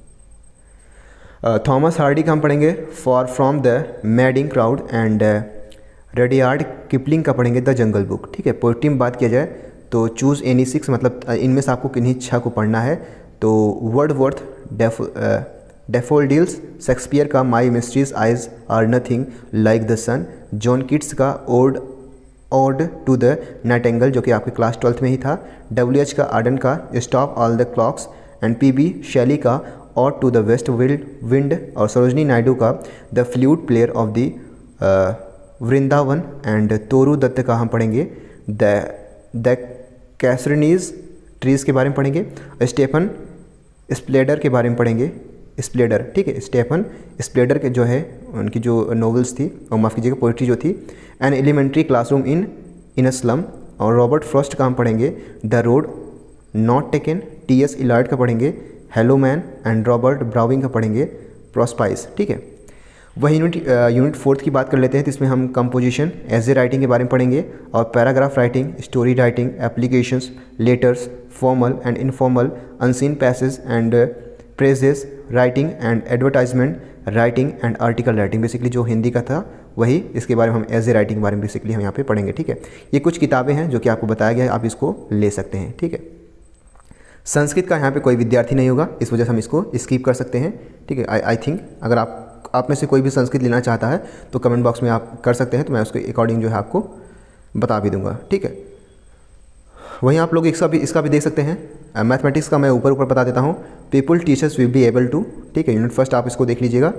थॉमस हार्डी का हम पढ़ेंगे Far from the Madding Crowd and Rudyard Kipling का पढ़ेंगे द जंगल बुक, ठीक है। पोइट्री में बात किया जाए तो चूज़ एनी 6, मतलब इनमें से आपको किन्हीं 6 को पढ़ना है। तो वर्डवर्थ डैफोडिल्स, शेक्सपियर का My Mistress' Eyes Are Nothing Like the Sun, John Keats का ओड टू द नाइटिंगेल जो कि आपके क्लास 12th में ही था, WH का आर्डन का Stop All the Clocks and PB Shelley का Ode to the West Wind और सरोजनी नायडू का The Flute Player of the Vrindavan and Toru Dutt का हम पढ़ेंगे द कैसरनीज ट्रीज़ के बारे में पढ़ेंगे। स्टेफन स्प्लेडर के बारे में पढ़ेंगे, स्प्लेडर, ठीक है। स्टेफन स्प्लेडर के जो है उनकी जो नॉवेल्स थी और माफ़ कीजिएगा पोइट्री जो थी, An Elementary Classroom in a Slum और रॉबर्ट फ्रॉस्ट का हम पढ़ेंगे The Road Not Taken, TS Eliot का पढ़ेंगे Hollow Man and Robert Browning का पढ़ेंगे प्रोस्पाइस, ठीक है। वही यूनिट 4 की बात कर लेते हैं तो इसमें हम कंपोजिशन, एजे राइटिंग के बारे में पढ़ेंगे और paragraph writing, story writing, applications, letters, formal and informal, unseen passage and precis, writing and advertisement writing and article writing. Basically जो हिंदी का था वही इसके बारे में हम एजे राइटिंग के बारे में बेसिकली हम यहाँ पे पढ़ेंगे, ठीक है। ये कुछ किताबें हैं जो कि आपको बताया गया है, आप इसको ले सकते हैं, ठीक है। संस्कृत का यहाँ पे कोई विद्यार्थी नहीं होगा, इस वजह से हम इसको स्किप कर सकते हैं, ठीक है। आई थिंक अगर आप में से कोई भी संस्कृत लेना चाहता है तो कमेंट बॉक्स में आप कर सकते हैं, तो मैं उसके अकॉर्डिंग जो है आपको बता भी दूंगा, ठीक है। वहीं आप लोग इसका भी देख सकते हैं। मैथमेटिक्स का मैं ऊपर बता देता हूँ। Pupil teachers will be able to, ठीक है, यूनिट फर्स्ट आप इसको देख लीजिएगा।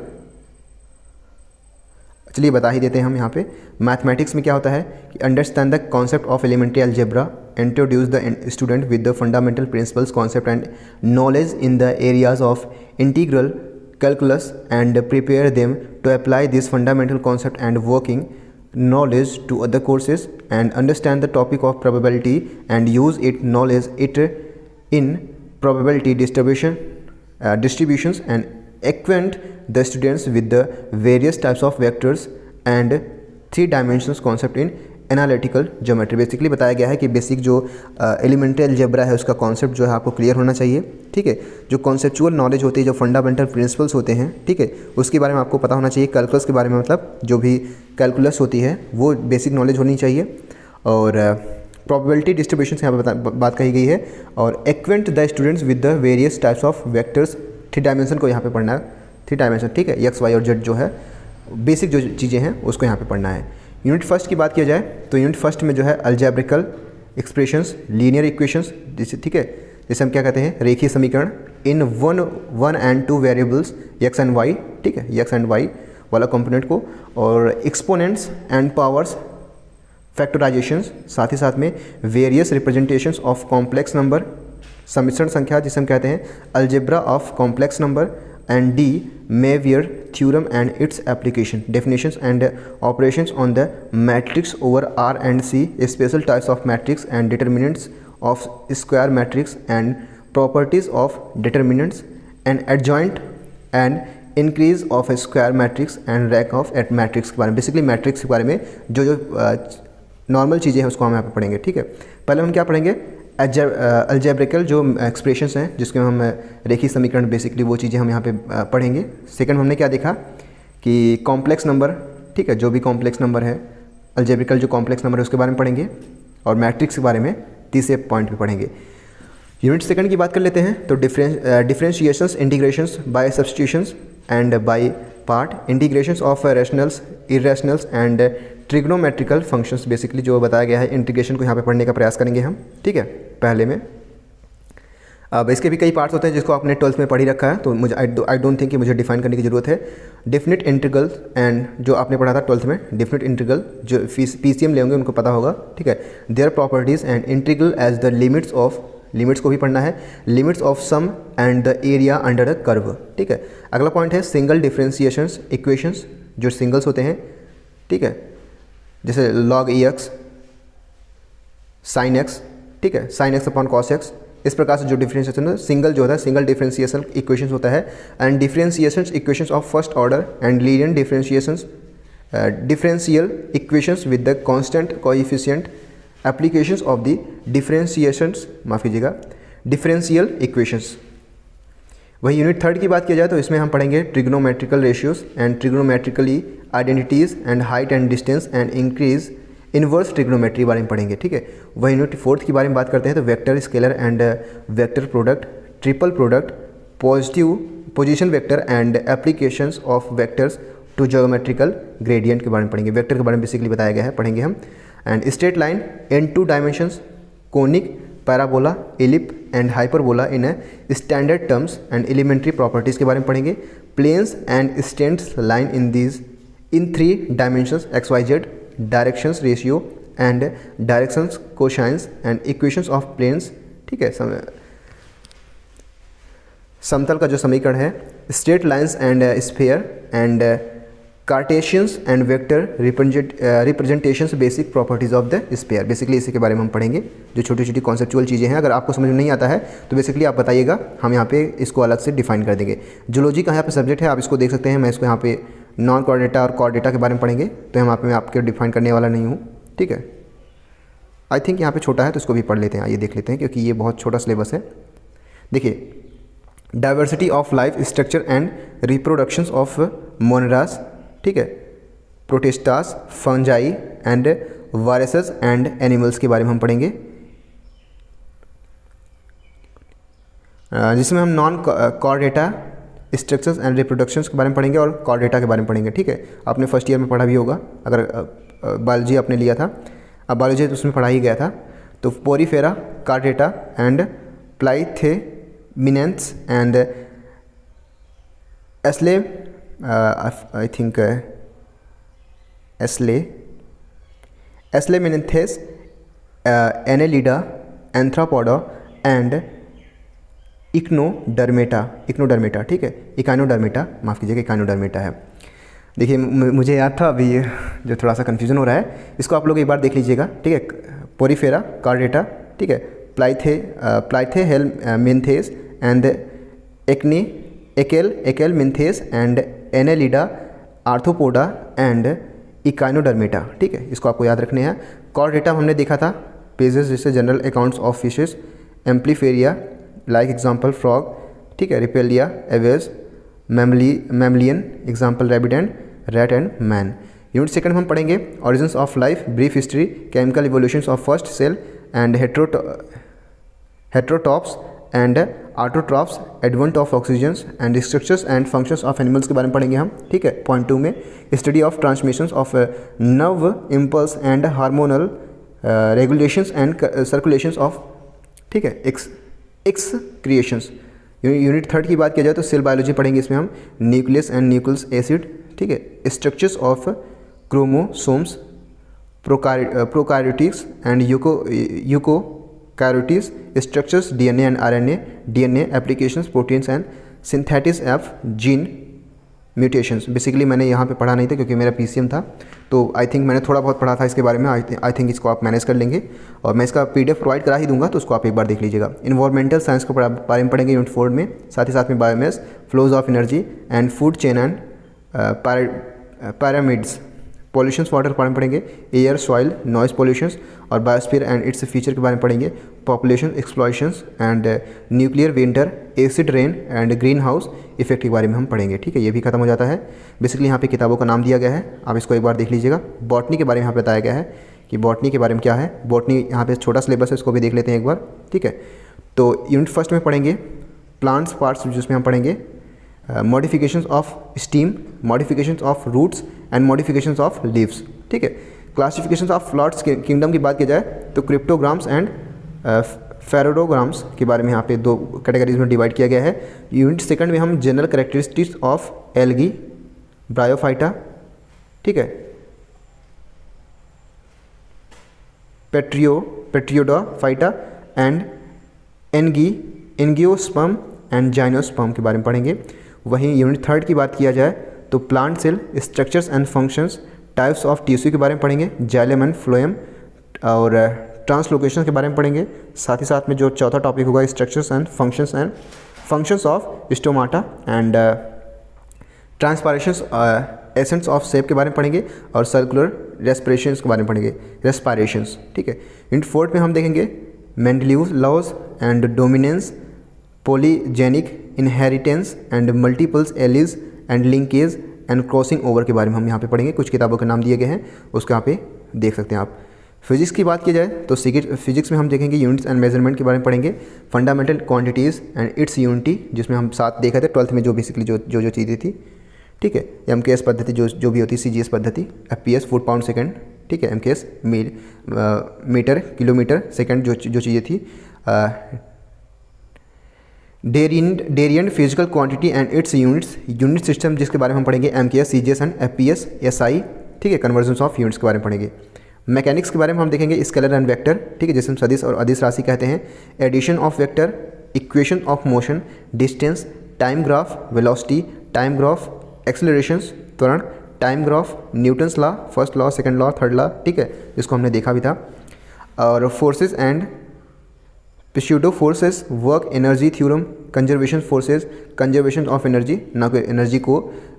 चलिए बता ही देते हैं हम यहाँ पे। मैथमेटिक्स में क्या होता है कि understand the concept of elementary algebra, introduce the student with the fundamental principles concept and knowledge in the areas of integral calculus and prepare them to apply this fundamental concept and working knowledge to other courses and understand the topic of probability and use it in probability distributions and acquaint the students with the various types of vectors and 3 dimensions concept in analytical geometry. Basically बताया गया है कि बेसिक जो एलिमेंट्री अलजेब्रा है उसका कॉन्सेप्ट जो है आपको क्लियर होना चाहिए, ठीक है। जो कॉन्सेप्चुअल नॉलेज होती है, जो फंडामेंटल प्रिंसिपल्स होते हैं, ठीक है, उसके बारे में आपको पता होना चाहिए। कैलकुलस के बारे में, मतलब जो भी कैलकुलस होती है वो बेसिक नॉलेज होनी चाहिए। और प्रोबेबिलिटी डिस्ट्रीब्यूशन से यहाँ पर बात कही गई है। और acquaint the students with the various types of vectors, 3 dimension को यहाँ पे पढ़ना है, 3 डायमेंशन, ठीक है, एक्स वाई और जेड जो है बेसिक जो चीज़ें हैं उसको यहाँ पे पढ़ना है। यूनिट फर्स्ट की बात किया जाए तो यूनिट फर्स्ट में जो है अलजेब्रिकल एक्सप्रेशंस, लीनियर इक्वेशंस, जैसे, ठीक है, जैसे हम क्या कहते हैं रेखीय समीकरण in one and 2 variables x and y, ठीक है, एक्स एंड वाई वाला कंपोनेंट को, और एक्सपोनेंट्स एंड पावर्स, फैक्टराइजेशंस, साथ ही साथ में various representations of complex number, सम्मिश्रण संख्या जिसे हम कहते हैं algebra of complex number, and D. Mavier theorem and its application, definitions and operations on the matrix over R and C, special types of matrix and determinants of square matrix and properties of determinants and adjoint and increase of a square matrix and rank of at matrix के बारे में। बेसिकली मैट्रिक्स के बारे में जो नॉर्मल चीज़ें हैं उसको हम यहाँ पे पढ़ेंगे, ठीक है। पहले हम क्या पढ़ेंगे, अलजेब्रिकल जो एक्सप्रेशंस हैं जिसके हम रेखीय समीकरण, बेसिकली वो चीज़ें हम यहाँ पे पढ़ेंगे। सेकंड हमने क्या देखा कि कॉम्प्लेक्स नंबर, ठीक है, जो भी कॉम्प्लेक्स नंबर है, अलजेब्रिकल जो कॉम्प्लेक्स नंबर है उसके बारे में पढ़ेंगे। और मैट्रिक्स के बारे में तीसरे पॉइंट पे पढ़ेंगे। यूनिट सेकंड की बात कर लेते हैं तो differentiations, integrations by substitutions and by part, integrations of rationals, irrationals and trigonometrical functions. Basically जो बताया गया है इंटीग्रेशन को यहाँ पे पढ़ने का प्रयास करेंगे हम, ठीक है, पहले में। अब इसके भी कई पार्ट्स होते हैं जिसको आपने 12th में पढ़ी रखा है, तो मुझे आई डोंट थिंक कि मुझे डिफाइन करने की ज़रूरत है। डेफिनेट इंटीग्रल एंड जो आपने पढ़ा था 12th में, डेफिनेट इंटीग्रल जो PCM ले होंगे उनको पता होगा, ठीक है। Their properties and integral as the limits of, limits को भी पढ़ना है, limits of sum and the area under the curve, ठीक है। अगला पॉइंट है सिंगल डिफरेंशिएशंस इक्वेशंस, जो सिंगल्स होते हैं, ठीक है, जैसे log EX, sin x, ठीक है, sin x upon cos x, इस प्रकार से जो डिफरेंशिएशन है सिंगल जो होता है, सिंगल डिफरेंशिएशन इक्वेशंस होता है। And differentiations equations of first order and linear differentiations, differential equations with the constant coefficient, applications of the differentiations, माफ़ कीजिएगा, डिफरेंशियल इक्वेशंस। वही यूनिट थर्ड की बात किया जाए तो इसमें हम पढ़ेंगे trigonometrical ratios and trigonometrically identities and height and distance and increase inverse trigonometry बारे में पढ़ेंगे, ठीक है। वही यूनिट फोर्थ के बारे में बात करते हैं तो vector, scalar and vector product, triple product, positive position vector and applications of vectors to geometrical gradient के बारे में पढ़ेंगे। वेक्टर के बारे में बेसिकली बताया गया है, पढ़ेंगे हम। And straight line in 2 dimensions, conic, parabola, ellipse and hyperbola in standard terms and elementary properties के बारे में पढ़ेंगे। Planes and stands line in 3 dimensions, x y z, directions ratio and directions cosines and equations of planes, ठीक है। समतल का जो समीकरण है, straight lines and sphere and cartesians and vector representations, basic properties of the sphere. Basically इसी के बारे में हम पढ़ेंगे, जो छोटी छोटी कॉन्सेप्चुअल चीज़ें हैं। अगर आपको समझ में नहीं आता है तो बेसिकली आप बताइएगा, हम यहाँ पे इसको अलग से डिफाइन कर देंगे। जूलॉजी का यहाँ पे सब्जेक्ट है, आप इसको देख सकते हैं। मैं इसको यहाँ पे नॉन कोऑर्डिनेटा और कोऑर्डिनेटा के बारे में पढ़ेंगे, तो यहाँ पे मैं आपके डिफाइन करने वाला नहीं हूँ, ठीक है। आई थिंक यहाँ पे छोटा है तो इसको भी पढ़ लेते हैं, ये देख लेते हैं क्योंकि ये बहुत छोटा सिलेबस है। देखिए, diversity of life structure and reproductions of moneras, ठीक है, protistas, fungi and viruses and animals के बारे में हम पढ़ेंगे। जिसमें हम non chordata structures and reproductions के बारे में पढ़ेंगे और कॉर्डेटा के बारे में पढ़ेंगे। ठीक है, आपने फर्स्ट ईयर में पढ़ा भी होगा, अगर बायोलॉजी आपने लिया था, अब बायोलॉजी तो उसमें पढ़ा ही गया था। तो porifera, chordata and platyhelminthes and aschel, I think aschelminthes, annelida, arthropoda and echinodermata. ठीक है, इकाइनोडर्मेटा, माफ़ कीजिएगा, इकाइनोडर्मेटा है। देखिए मुझे याद था, अभी जो थोड़ा सा कन्फ्यूजन हो रहा है इसको आप लोग एक बार देख लीजिएगा। ठीक है, पोरीफेरा, कॉर्डेटा, ठीक है, platyhelminthes and aschelminthes and annelida, arthropoda and echinodermata. ठीक है, इसको आपको याद रखने हैं। कॉर्डेटा हमने देखा था, पेजेस जैसे जनरल अकाउंट्स ऑफ फिशेस, एम्प्लीफेरिया लाइक एग्जाम्पल फ्रॉग, ठीक है, reptilia, aves, mammalian example rabbit and rat and man. Unit second हम पढ़ेंगे origins of life, brief history, chemical evolutions of first cell and heterotrophs and autotrophs, advent of oxygens and structures and functions of animals के बारे में पढ़ेंगे हम। ठीक है, पॉइंट 2 में study of transmissions of nerve impulse and hormonal regulations and circulations of, ठीक है, एक्स क्रिएशंस। यूनिट थर्ड की बात किया जाए तो सेल बायोलॉजी पढ़ेंगे, इसमें हम न्यूक्लियस एंड न्यूक्लियस एसिड, ठीक है, structures of chromosomes, prokaryotics and eukaryotics, structures DNA and RNA, DNA applications, proteins and synthetics of gene mutations. Basically मैंने यहाँ पे पढ़ा नहीं था क्योंकि मेरा पीसीएम था, तो आई थिंक मैंने थोड़ा बहुत पढ़ा था इसके बारे में। आई थिंक इसको आप मैनेज कर लेंगे और मैं इसका पीडीएफ प्रोवाइड करा ही दूंगा, तो उसको आप एक बार देख लीजिएगा। इन्वायरमेंटल साइंस के बारे में पढ़ेंगे यूनिट 4 में, साथ ही साथ में biomass, flows of energy and food chain and pyramids, pollutions water के बारे में पढ़ेंगे, एयर, सॉइल, नॉइज पॉल्यूशंस और बायोस्फीयर एंड इट्स फीचर के बारे में पढ़ेंगे, population exploitations and nuclear winter, acid rain and greenhouse effect के बारे में हम पढ़ेंगे। ठीक है, ये भी खत्म हो जाता है। बेसिकली यहाँ पे किताबों का नाम दिया गया है, आप इसको एक बार देख लीजिएगा। बॉटनी के बारे में यहाँ पे बताया गया है कि बॉटनी के बारे में क्या है। बॉटनी यहाँ पे छोटा सिलेबस है, इसको भी देख लेते हैं एक बार। ठीक है, तो यूनिट फर्स्ट में पढ़ेंगे प्लांट्स पार्ट्स, जिसमें हम पढ़ेंगे modifications of stem, modifications of roots and modifications of leaves. ठीक है, क्लासिफिकेशंस ऑफ फ्लॉट्स किंगडम की बात की जाए तो क्रिप्टोग्राम्स एंड फेरोडोग्राम्स के बारे में यहाँ पे 2 कैटेगरीज में डिवाइड किया गया है। यूनिट सेकंड में हम general characteristics of algae, bryophyta, ठीक है, पेट्रियोडोफाइटा एंड एंगियोस्पर्म एंड जाइनोस्पर्म के बारे में पढ़ेंगे। वहीं यूनिट थर्ड की बात किया जाए तो plant cell structures and functions, types of tissue के बारे में पढ़ेंगे, जाइलम एंड फ्लोएम और ट्रांसलोकेशन के बारे में पढ़ेंगे। साथ ही साथ में जो चौथा टॉपिक होगा structures and functions of stomata and transpirations ascent of sap के बारे में पढ़ेंगे और सर्कुलर रेस्पिरेशंस के बारे में पढ़ेंगे, रेस्पायरेशंस। ठीक है, यूनिट फोर्थ में हम देखेंगे Mendeleev laws and dominance, polygenic inheritance and multiples alleles and linkage and crossing over के बारे में हम यहाँ पे पढ़ेंगे। कुछ किताबों के नाम दिए गए हैं, उसको यहाँ पे देख सकते हैं आप। फिजिक्स की बात की जाए तो फिजिक्स में हम देखेंगे यूनिट्स एंड मेजरमेंट के बारे में पढ़ेंगे, fundamental quantities and its unity, जिसमें हम साथ देखा थे 12th में जो बेसिकली जो चीज़ें थी। ठीक है, MKS पद्धति जो भी होती है, CGS पद्धति, FPS फुट पाउंड सेकेंड, ठीक है, MKS मीटर किलोमीटर सेकेंड जो चीज़ें थी, derived physical quantity and its unit system जिसके बारे में हम पढ़ेंगे, MKS, CGS एंड FPS, SI, ठीक है, कन्वर्जन्स ऑफ यूनिट्स के बारे में पढ़ेंगे। मैकेनिक्स के बारे में हम देखेंगे स्केलर एंड वेक्टर, ठीक है, जिसे हम सदिश और अदिश राशि कहते हैं, addition of vector, equation of motion, distance, time graph, velocity, time graph, accelerations, त्वरण, time graph, Newton's law, first law, second law, third law, ठीक है, जिसको हमने देखा भी था, और forces and pseudo forces, work energy theorem, conservation forces, conservation of energy, ना कोई एनर्जी को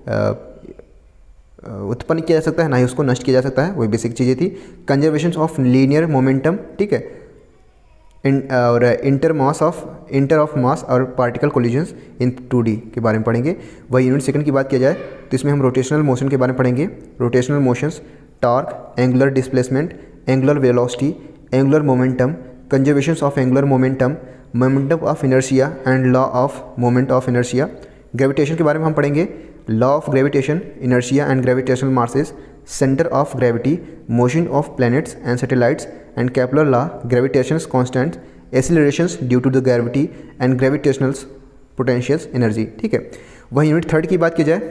उत्पन्न किया जा सकता है, ना ही उसको नष्ट किया जा सकता है, वही बेसिक चीज़ें थी। कंजर्वेशन ऑफ लीनियर मोमेंटम, ठीक है, और इंटर ऑफ मास और पार्टिकल कोलिजन्स इन 2D के बारे में पढ़ेंगे। वही यूनिट सेकंड की बात किया जाए तो इसमें हम रोटेशनल मोशन के बारे में पढ़ेंगे, rotational motions, torque, angular displacement, angular velocity, angular momentum, conservation of angular momentum, momentum of inertia and law of moment of inertia. Gravitation के बारे में हम पढ़ेंगे, law of gravitation, inertia and gravitational masses, centre of gravity, motion of planets and satellites and Kepler law, gravitation constants, accelerations due to the gravity and gravitational potential energy. ठीक है, वहीं यूनिट थर्ड की बात की जाए,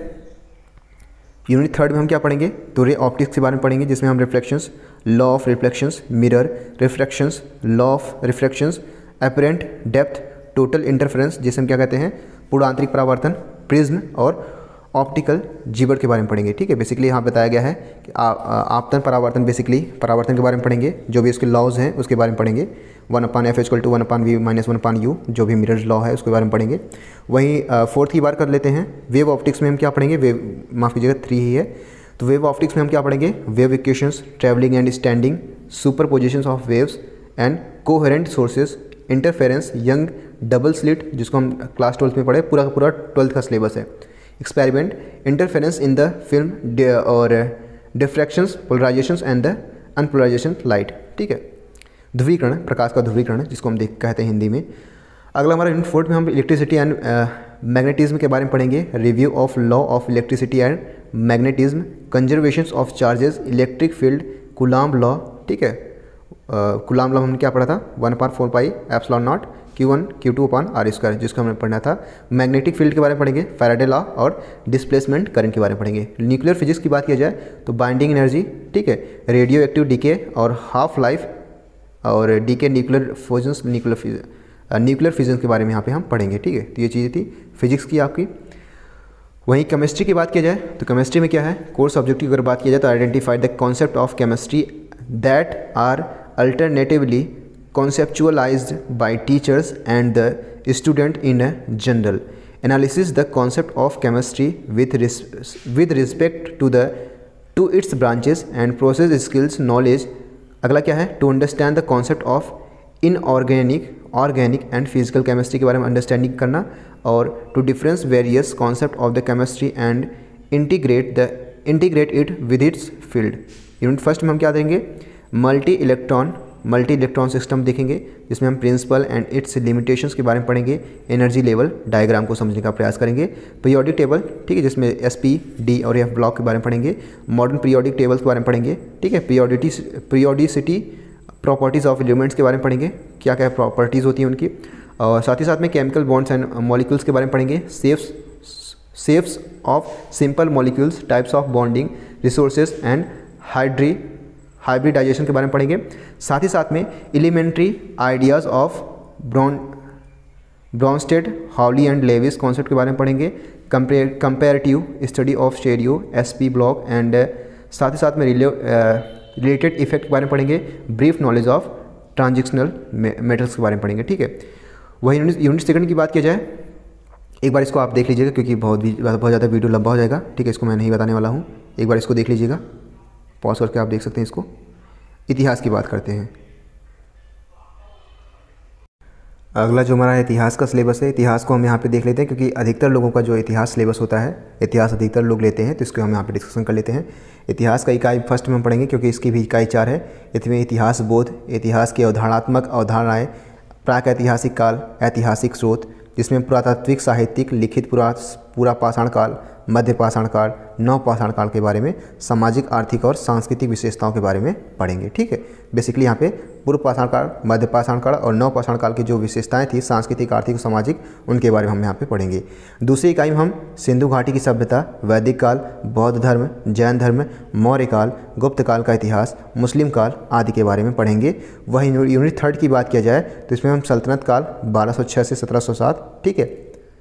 यूनिट थर्ड में हम क्या पढ़ेंगे, तो रे ऑप्टिक्स के बारे में पढ़ेंगे, जिसमें हम reflections, law of reflections, mirror, refractions, law of refractions, apparent depth, total interference जिसे हम क्या कहते हैं, पूर्ण आंतरिक परावर्तन, प्रिज्म, और ऑप्टिकल जीवर के बारे में पढ़ेंगे। ठीक है, बेसिकली यहाँ बताया गया है कि आपतन परावर्तन, बेसिकली परावर्तन के बारे में पढ़ेंगे, जो भी उसके लॉज हैं उसके बारे में पढ़ेंगे। 1/f = 1/v - 1/u, जो भी मिरर लॉ है उसके बारे में पढ़ेंगे। वहीं फोर्थ की बात कर लेते हैं, वेव ऑप्टिक्स में हम क्या पढ़ेंगे, वेव माफ़ कीजिएगा 3 ही है, तो वेव ऑप्टिक्स में हम क्या पढ़ेंगे, wave equations, travelling and standing, superpositions of waves and coherent sources, interference, Young double slit जिसको हम क्लास 12 में पढ़े, पूरा का पूरा 12th का सिलेबस है, experiment, interference in the film और diffractions, polarisations and the unpolarisation light. ठीक है, ध्रुवीकरण, प्रकाश का ध्रुवीकरण जिसको हम कहते हैं हिंदी में। अगला हमारा यूनिट 4 में हम इलेक्ट्रिसिटी एंड मैग्नेटिज्म के बारे में पढ़ेंगे, review of law of electricity and magnetism, conservation of charges, electric field, Coulomb law. ठीक है, कूलाम्ब लॉ हमने क्या पढ़ा था, 1/4πε0 Q1 Q2/r², जिसको हमने पढ़ना था। मैग्नेटिक फील्ड के बारे में पढ़ेंगे, फैराडे लॉ और डिस्प्लेसमेंट करंट के बारे में पढ़ेंगे। न्यूक्लियर फिजिक्स की बात किया जाए तो बाइंडिंग एनर्जी, ठीक है, रेडियो एक्टिव डीके और हाफ लाइफ और decay, nuclear fusions, nuclear fission के बारे में यहाँ पे हम पढ़ेंगे। ठीक है, तो ये चीज़ें थी फिजिक्स की आपकी। वहीं केमिस्ट्री की बात किया जाए तो केमिस्ट्री में क्या है, कोर्स ऑब्जेक्टिव की अगर बात की जाए तो identify the concept of chemistry that are alternatively conceptualized by teachers and the student in general, analysis the concept of chemistry with respect to its branches and process skills knowledge। अगला क्या है, to understand the concept of inorganic, organic and physical chemistry के बारे में अंडरस्टैंडिंग करना, और to difference various concept of the chemistry and integrate it with its field। Unit first में हम क्या देंगे, मल्टी इलेक्ट्रॉन सिस्टम देखेंगे, जिसमें हम प्रिंसिपल एंड इट्स लिमिटेशंस के बारे में पढ़ेंगे, एनर्जी लेवल डायग्राम को समझने का प्रयास करेंगे। पीरियोडिक टेबल, ठीक है, जिसमें SP, D और F ब्लॉक के बारे में पढ़ेंगे। मॉडर्न पीरियोडिक टेबल्स के बारे में पढ़ेंगे, ठीक है। पीरियोडिसिटी, प्रॉपर्टीज़ ऑफ एलिमेंट्स के बारे में पढ़ेंगे, क्या क्या प्रॉपर्टीज़ होती हैं उनकी, और साथ ही साथ में केमिकल बॉन्ड्स एंड मॉलिक्यूल्स के बारे में पढ़ेंगे। Shapes of simple molecules, types of bonding, resources and hybridisation के बारे में पढ़ेंगे। साथ ही साथ में elementary ideas of Bronsted, Lowry and Lewis concept के बारे में पढ़ेंगे। Comparative study of stereo, SP block and साथ ही साथ में रिलेटेड इफेक्ट के बारे में पढ़ेंगे। Brief knowledge of transitional metals के बारे में पढ़ेंगे, ठीक है। वही यूनिट सेकंड की बात की जाए, एक बार इसको आप देख लीजिएगा क्योंकि बहुत ज़्यादा वीडियो लंबा हो जाएगा, ठीक है, इसको मैं नहीं बताने वाला हूँ। एक बार इसको देख लीजिएगा, पॉज करके आप देख सकते हैं इसको। इतिहास की बात करते हैं। अगला जो हमारा इतिहास का सिलेबस है, इतिहास को हम यहाँ पे देख लेते हैं, क्योंकि अधिकतर लोगों का जो इतिहास सिलेबस होता है, इतिहास अधिकतर लोग लेते हैं, तो इसको हम यहाँ पे डिस्कशन कर लेते हैं। इतिहास का इकाई फर्स्ट में हम पढ़ेंगे, क्योंकि इसकी भी इकाई 4 है। इसमें इतिहास बोध, इतिहास की अवधारणात्मक अवधारणाएँ, प्राक-ऐतिहासिक काल, ऐतिहासिक स्रोत, जिसमें पुरातात्विक, साहित्यिक, लिखित पूरा पाषाण काल, मध्य पाषाण काल, नव पाषाण काल के बारे में, सामाजिक, आर्थिक और सांस्कृतिक विशेषताओं के बारे में पढ़ेंगे, ठीक है। बेसिकली यहाँ पे पूर्व पाषाण काल, मध्य पाषाण काल और नव पाषाण काल की जो विशेषताएं थी, सांस्कृतिक, आर्थिक और सामाजिक, उनके बारे में हम यहाँ पे पढ़ेंगे। दूसरी इकाई में हम सिंधु घाटी की सभ्यता, वैदिक काल, बौद्ध धर्म, जैन धर्म, मौर्य काल, गुप्त काल का इतिहास, मुस्लिम काल आदि के बारे में पढ़ेंगे। वहीं यूनिट थर्ड की बात किया जाए तो इसमें हम सल्तनत काल 1206 से 1707, ठीक है,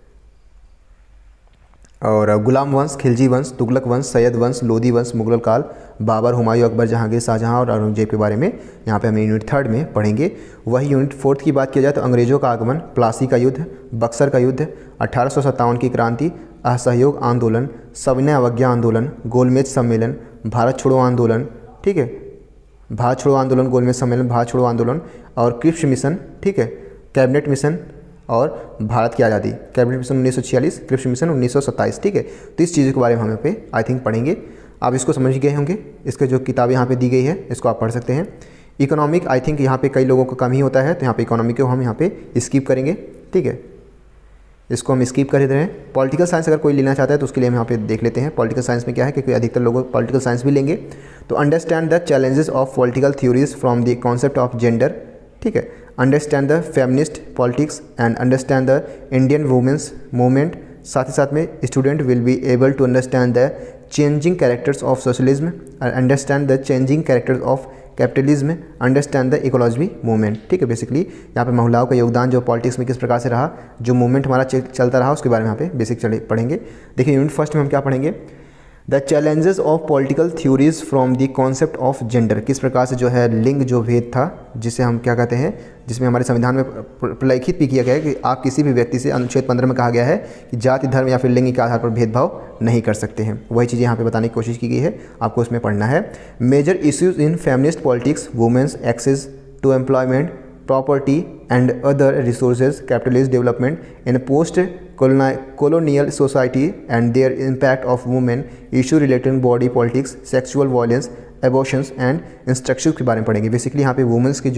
और गुलाम वंश, खिलजी वंश, तुगलक वंश, सैयद वंश, लोधी वंश, मुगल काल, बाबर, हुमायूं, अकबर, जहांगीर, शाहजहां और औरंगजेब के बारे में यहाँ पे हम यूनिट थर्ड में पढ़ेंगे। वही यूनिट फोर्थ की बात किया जाए तो अंग्रेज़ों का आगमन, प्लासी का युद्ध, बक्सर का युद्ध, 1857 की क्रांति, असहयोग आंदोलन, सविनय अवज्ञा आंदोलन, गोलमेज सम्मेलन, भारत छोड़ो आंदोलन, ठीक है, भारत छोड़ो आंदोलन, गोलमेज सम्मेलन, भारत छोड़ो आंदोलन और क्रिप्स मिशन, ठीक है, कैबिनेट मिशन और भारत की आज़ादी, कैबिनेट मिशन 1946, क्रिप्स मिशन 1927, ठीक है। तो इस चीज़ के बारे में हम यहाँ पे आई थिंक पढ़ेंगे। आप इसको समझ गए होंगे, इसके जो किताबें यहाँ पे दी गई है इसको आप पढ़ सकते हैं। इकोनॉमिक आई थिंक यहाँ पे कई लोगों को कम ही होता है, तो यहाँ पे इकोनॉमिक को हम यहाँ पे स्किप करेंगे, ठीक है, इसको हम स्किप कर दे रहे हैं। पॉलिटिकल साइंस अगर कोई लेना चाहता है तो उसके लिए हम यहाँ पे देख लेते हैं पॉलिटिकल साइंस में क्या है, क्योंकि अधिकतर लोग पॉलिटिकल साइंस भी लेंगे। तो understand the challenges of political theories from the concept of gender, ठीक है, understand the feminist politics and understand the Indian women's movement. साथ ही साथ में student will be able to understand the changing characters of socialism, understand the changing characters of capitalism, understand the ecology movement, ठीक है। बेसिकली यहाँ पे महिलाओं का योगदान जो पॉलिटिक्स में किस प्रकार से रहा, जो मूवमेंट हमारा चलता रहा, उसके बारे में यहाँ पे बेसिक पढ़ेंगे। देखिए यूनिट फर्स्ट में हम क्या पढ़ेंगे, the challenges of political theories from the concept of gender, किस प्रकार से जो है लिंग जो भेद था, जिसे हम क्या कहते हैं, जिसमें हमारे संविधान में प्रलेखित भी किया गया है कि आप किसी भी व्यक्ति से, अनुच्छेद 15 में कहा गया है कि जाति, धर्म या फिर लिंग के आधार पर भेदभाव नहीं कर सकते हैं। वही चीज़ें यहाँ पे बताने की कोशिश की गई है, आपको उसमें पढ़ना है। Major issues in feminist politics, women's access to employment, property and other resources, capitalist development in post colonial society and their impact of women, issue related body politics, sexual violence, abortions and instructions के बारे में पढ़ेंगे। बेसिकली यहाँ पे वुमेंस के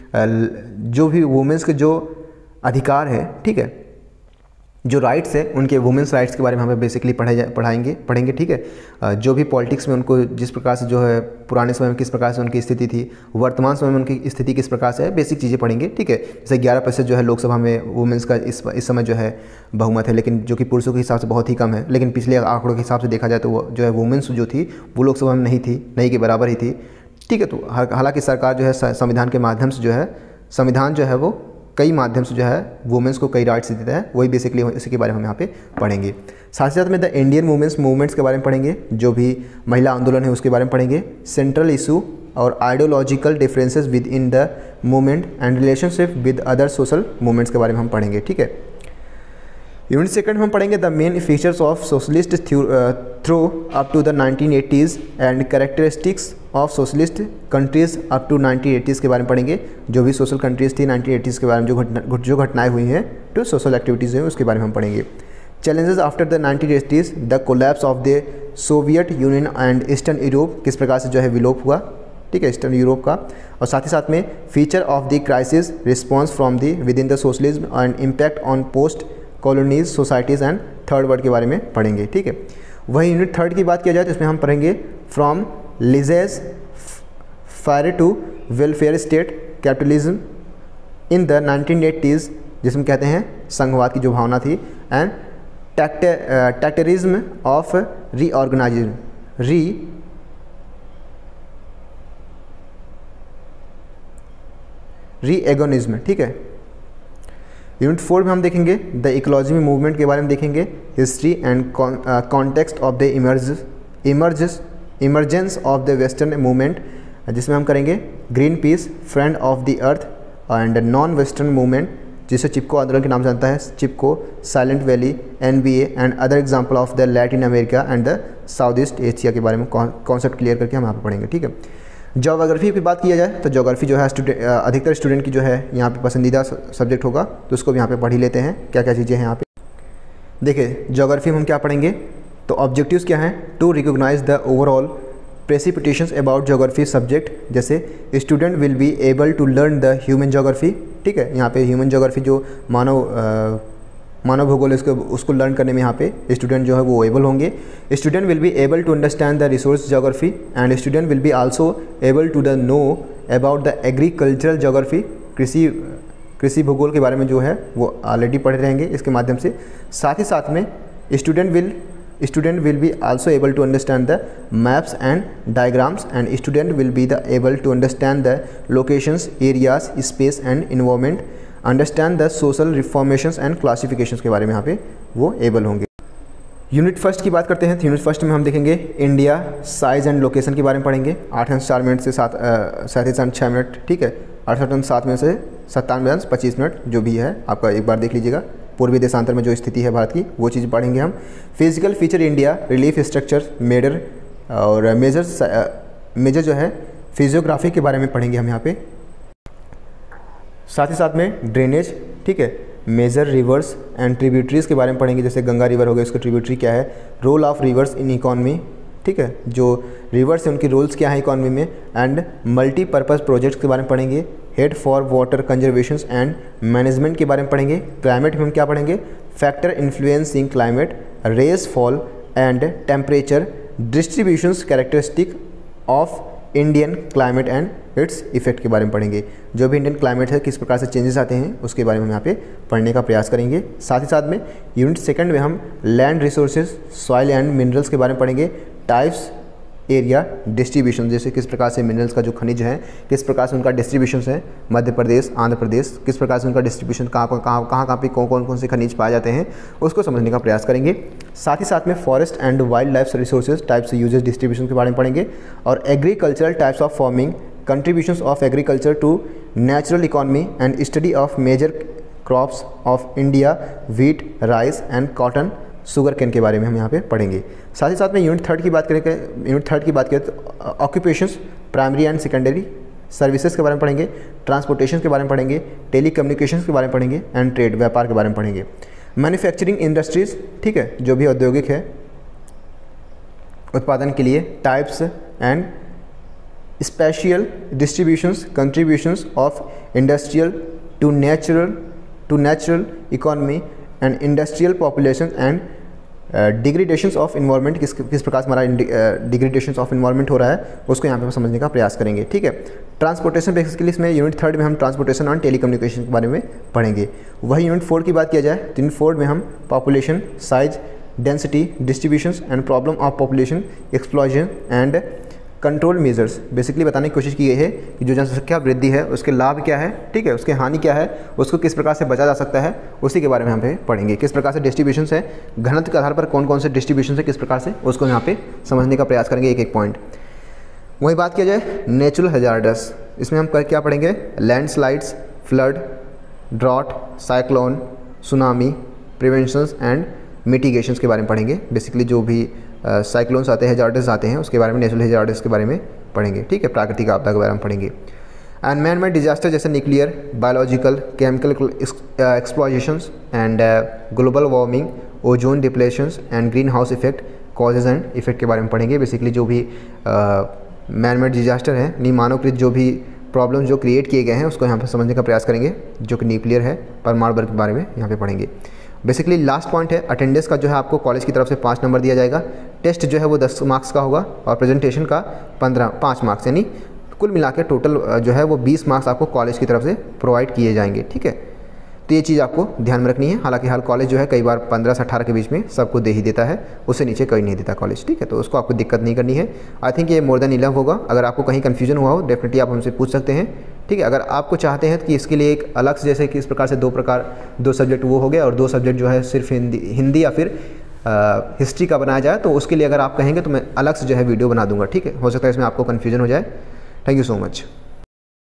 जो भी वुमेंस के जो अधिकार है, ठीक है, जो राइट्स है उनके वुमेंस राइट्स के बारे में हमें बेसिकली पढ़ेंगे, ठीक है। जो भी पॉलिटिक्स में उनको जिस प्रकार से जो है पुराने समय में किस प्रकार से उनकी स्थिति थी, वर्तमान समय में उनकी स्थिति किस प्रकार से है, बेसिक चीज़ें पढ़ेंगे, ठीक है। जैसे 11% जो है लोकसभा में वुमेंस का इस समय जो है बहुमत है, लेकिन जो कि पुरुषों के हिसाब से बहुत ही कम है। लेकिन पिछले आंकड़ों के हिसाब से देखा जाए तो वो जो है वुमेंस जो थी वो लोकसभा में नहीं थी, नहीं के बराबर ही थी, ठीक है। तो हालांकि सरकार जो है संविधान के माध्यम से जो है, संविधान जो है वो कई माध्यम से जो है वुमेंस को कई राइट्स देता है, वही बेसिकली इसी के बारे में हम यहाँ पे पढ़ेंगे। साथ ही साथ में द इंडियन वुमेंस मूवमेंट्स के बारे में पढ़ेंगे, जो भी महिला आंदोलन है उसके बारे में पढ़ेंगे। सेंट्रल इशू और ideological differences within the movement and relationship with other social movements के बारे में हम पढ़ेंगे, ठीक है। यूनिट सेकंड में हम पढ़ेंगे the main features of socialist through up to the 1980s and characteristics of socialist countries up to 1980s के बारे में पढ़ेंगे। जो भी सोशल कंट्रीज थी 1980s के बारे में जो घटनाएं हुई हैं, टू सोशल एक्टिविटीज़ हुई, उसके बारे में हम पढ़ेंगे। Challenges after the 1980s, the collapse of the Soviet Union and Eastern Europe, किस प्रकार से जो है विलोप हुआ, ठीक है, ईस्टर्न यूरोप का। और साथ ही साथ में feature of the crisis response from the within the socialism and impact on post colonies societies and third world के बारे में पढ़ेंगे, ठीक है। वही यूनिट थर्ड की बात किया जाए तो इसमें हम पढ़ेंगे from laissez faire to welfare state capitalism in the 1980s, जिसमें कहते हैं संघवाद की जो भावना थी, एंड टैक्टरिज्म ऑफ रीएगोनिज्म, ठीक है। यूनिट 4 में हम देखेंगे द इकोलॉजी मूवमेंट के बारे में देखेंगे, history and context of the emergence of the western movement, जिसमें हम करेंगे Greenpeace, friend of the earth and non western movement, जिसे चिपको आंदोलन के नाम से जानता है, Chipko, Silent Valley, NBA and other example of the Latin America and the South East Asia के बारे में कॉन्सेप्ट क्लियर करके हम यहाँ पर पढ़ेंगे, ठीक है। ज्योग्राफी की बात किया जाए तो ज्योग्राफी जो है अधिकतर स्टूडेंट की जो है यहाँ पे पसंदीदा सब्जेक्ट होगा, तो उसको भी यहाँ पे पढ़ ही लेते हैं। क्या क्या चीज़ें हैं यहाँ पे, देखिए ज्योग्राफी में हम क्या पढ़ेंगे, तो ऑब्जेक्टिव्स क्या हैं, to recognise the overall precipitations about geography subject, जैसे student will be able to learn the human geography, ठीक है। यहाँ पे ह्यूमन ज्योग्राफी जो मानव भूगोल उसको लर्न करने में यहाँ पे स्टूडेंट जो है वो एबल होंगे। Student will be able to understand the resource geography and student will be also able to the know about the agricultural geography, कृषि भूगोल के बारे में जो है वो ऑलरेडी पढ़े रहेंगे इसके माध्यम से। साथ ही साथ में student will be also able to understand the maps and diagrams and student will be the able to understand the locations, areas, space and environment, understand the social reformations and classifications के बारे में यहाँ पे वो एबल होंगे। यूनिट फर्स्ट की बात करते हैं तो यूनिट फर्स्ट में हम देखेंगे इंडिया, साइज एंड लोकेशन के बारे में पढ़ेंगे। 8 मिनट से 6 मिनट, ठीक है। 8 में से 97 25 मिनट जो भी है आपका एक बार देख लीजिएगा। पूर्वी देशांतर में जो स्थिति है भारत की वो चीज़ पढ़ेंगे हम। Physical feature India, relief structure, मेडर और मेजर जो है फिजियोग्राफी के बारे में पढ़ेंगे हम यहाँ पे। साथ ही साथ में ड्रेनेज, ठीक है, मेजर रिवर्स एंड ट्रिब्यूटरीज के बारे में पढ़ेंगे, जैसे गंगा रिवर हो गया, इसका ट्रिब्यूटरी क्या है, role of rivers in economy, ठीक है, जो रिवर्स है उनकी रोल्स क्या है इकॉनमी में, एंड मल्टीपर्पज़ प्रोजेक्ट्स के बारे में पढ़ेंगे, head for water conservation and management के बारे में पढ़ेंगे। क्लाइमेट में हम क्या पढ़ेंगे, factor influencing climate, rainfall and temperature, distributions characteristic of Indian climate and its effect के बारे में पढ़ेंगे। जो भी इंडियन क्लाइमेट है किस प्रकार से चेंजेस आते हैं उसके बारे में हम यहाँ पे पढ़ने का प्रयास करेंगे। साथ ही साथ में यूनिट सेकंड में हम land resources, soil and minerals के बारे में पढ़ेंगे, टाइप्स, एरिया, डिस्ट्रीब्यूशन, जैसे किस प्रकार से मिनरल्स का जो खनिज है किस प्रकार से उनका डिस्ट्रीब्यूशन है, मध्य प्रदेश, आंध्र प्रदेश, किस प्रकार से उनका डिस्ट्रीब्यूशन कहाँ पे कौन से खनिज पाए जाते हैं उसको समझने का प्रयास करेंगे। साथ ही साथ में forest and wildlife resources, types, uses, distribution के बारे में पढ़ेंगे, और agricultural types of farming, contributions of agriculture to natural economy and study of major crops of India, wheat, rice and cotton, sugarcane के बारे में हम यहाँ पे पढ़ेंगे। साथ ही साथ में यूनिट थर्ड की बात करें तो occupations, primary and secondary services के बारे में पढ़ेंगे, ट्रांसपोर्टेशन के बारे में पढ़ेंगे, टेली कम्युनिकेशन के बारे में पढ़ेंगे, एंड ट्रेड, व्यापार के बारे में पढ़ेंगे। मैन्युफैक्चरिंग इंडस्ट्रीज, ठीक है, जो भी औद्योगिक है उत्पादन के लिए, types and spatial distributions, contributions of industrial to natural economy and industrial population and degradations of environment, किस प्रकार से हमारा डिग्रेडेशंस ऑफ इन्वायरमेंट हो रहा है उसको यहाँ पे हम समझने का प्रयास करेंगे। ठीक है, ट्रांसपोर्टेशन बेसिकली इसमें यूनिट थर्ड में हम ट्रांसपोर्टेशन और टेली कम्युनिकेशन के बारे में पढ़ेंगे। वही यूनिट फोर की बात किया जाए तो यूनिट फोर में हम population, size, density, distributions and problem of population, explosion and control measures basically बताने की कोशिश की गई है कि जो जनसंख्या वृद्धि है उसके लाभ क्या है, ठीक है, उसके हानि क्या है, उसको किस प्रकार से बचा जा सकता है, उसी के बारे में हम पे पढ़ेंगे। किस प्रकार से डिस्ट्रीब्यूशंस है, घनत्व के आधार पर कौन कौन से डिस्ट्रीब्यूशन है, किस प्रकार से उसको यहाँ पे समझने का प्रयास करेंगे एक एक पॉइंट। वही बात किया जाए नेचुरल हैजार्ड्स, इसमें हम क्या पढ़ेंगे, landslides, flood, drought, cyclone, tsunami, preventions and mitigations के बारे में पढ़ेंगे। बेसिकली जो भी साइक्लोन्स आते हैं, हैजार्ड्स आते हैं, उसके बारे में, नेचुरल हैजार्ड्स के बारे में पढ़ेंगे। ठीक है, प्राकृतिक आपदा के बारे में पढ़ेंगे। एंड मैन मेड डिजास्टर जैसे nuclear, biological, chemical exploitations and global warming, ozone depletions and greenhouse effect, causes and effect के बारे में पढ़ेंगे। बेसिकली जो भी मैन मेड डिजास्टर है, मानवकृत जो भी प्रॉब्लम जो क्रिएट किए गए हैं उसको यहाँ पर समझने का प्रयास करेंगे, जो कि न्यूक्लियर है, परमाणु बम के बारे में यहाँ पे पढ़ेंगे। बेसिकली लास्ट पॉइंट है अटेंडेंस का, जो है आपको कॉलेज की तरफ से 5 नंबर दिया जाएगा। टेस्ट जो है वो 10 मार्क्स का होगा और प्रेजेंटेशन का 5 मार्क्स, यानी कुल मिला के टोटल जो है वो 20 मार्क्स आपको कॉलेज की तरफ से प्रोवाइड किए जाएंगे। ठीक है, तो ये चीज़ आपको ध्यान में रखनी है। हालांकि हर कॉलेज जो है कई बार 15 से 18 के बीच में सबको दे ही देता है, उससे नीचे कोई नहीं देता कॉलेज। ठीक है, तो उसको आपको दिक्कत नहीं करनी है। आई थिंक ये मोर देन इनफ होगा। अगर आपको कहीं कन्फ्यूजन हुआ हो डेफिनेटली आप हमसे पूछ सकते हैं। ठीक है, अगर आपको चाहते हैं कि इसके लिए एक अलग से, जैसे कि इस प्रकार से 2 सब्जेक्ट वो हो गया और 2 सब्जेक्ट जो है सिर्फ हिंदी या फिर हिस्ट्री का बनाया जाए, तो उसके लिए अगर आप कहेंगे तो मैं अलग से जो है वीडियो बना दूंगा। ठीक है, हो सकता है इसमें आपको कन्फ्यूजन हो जाए। Thank you so much.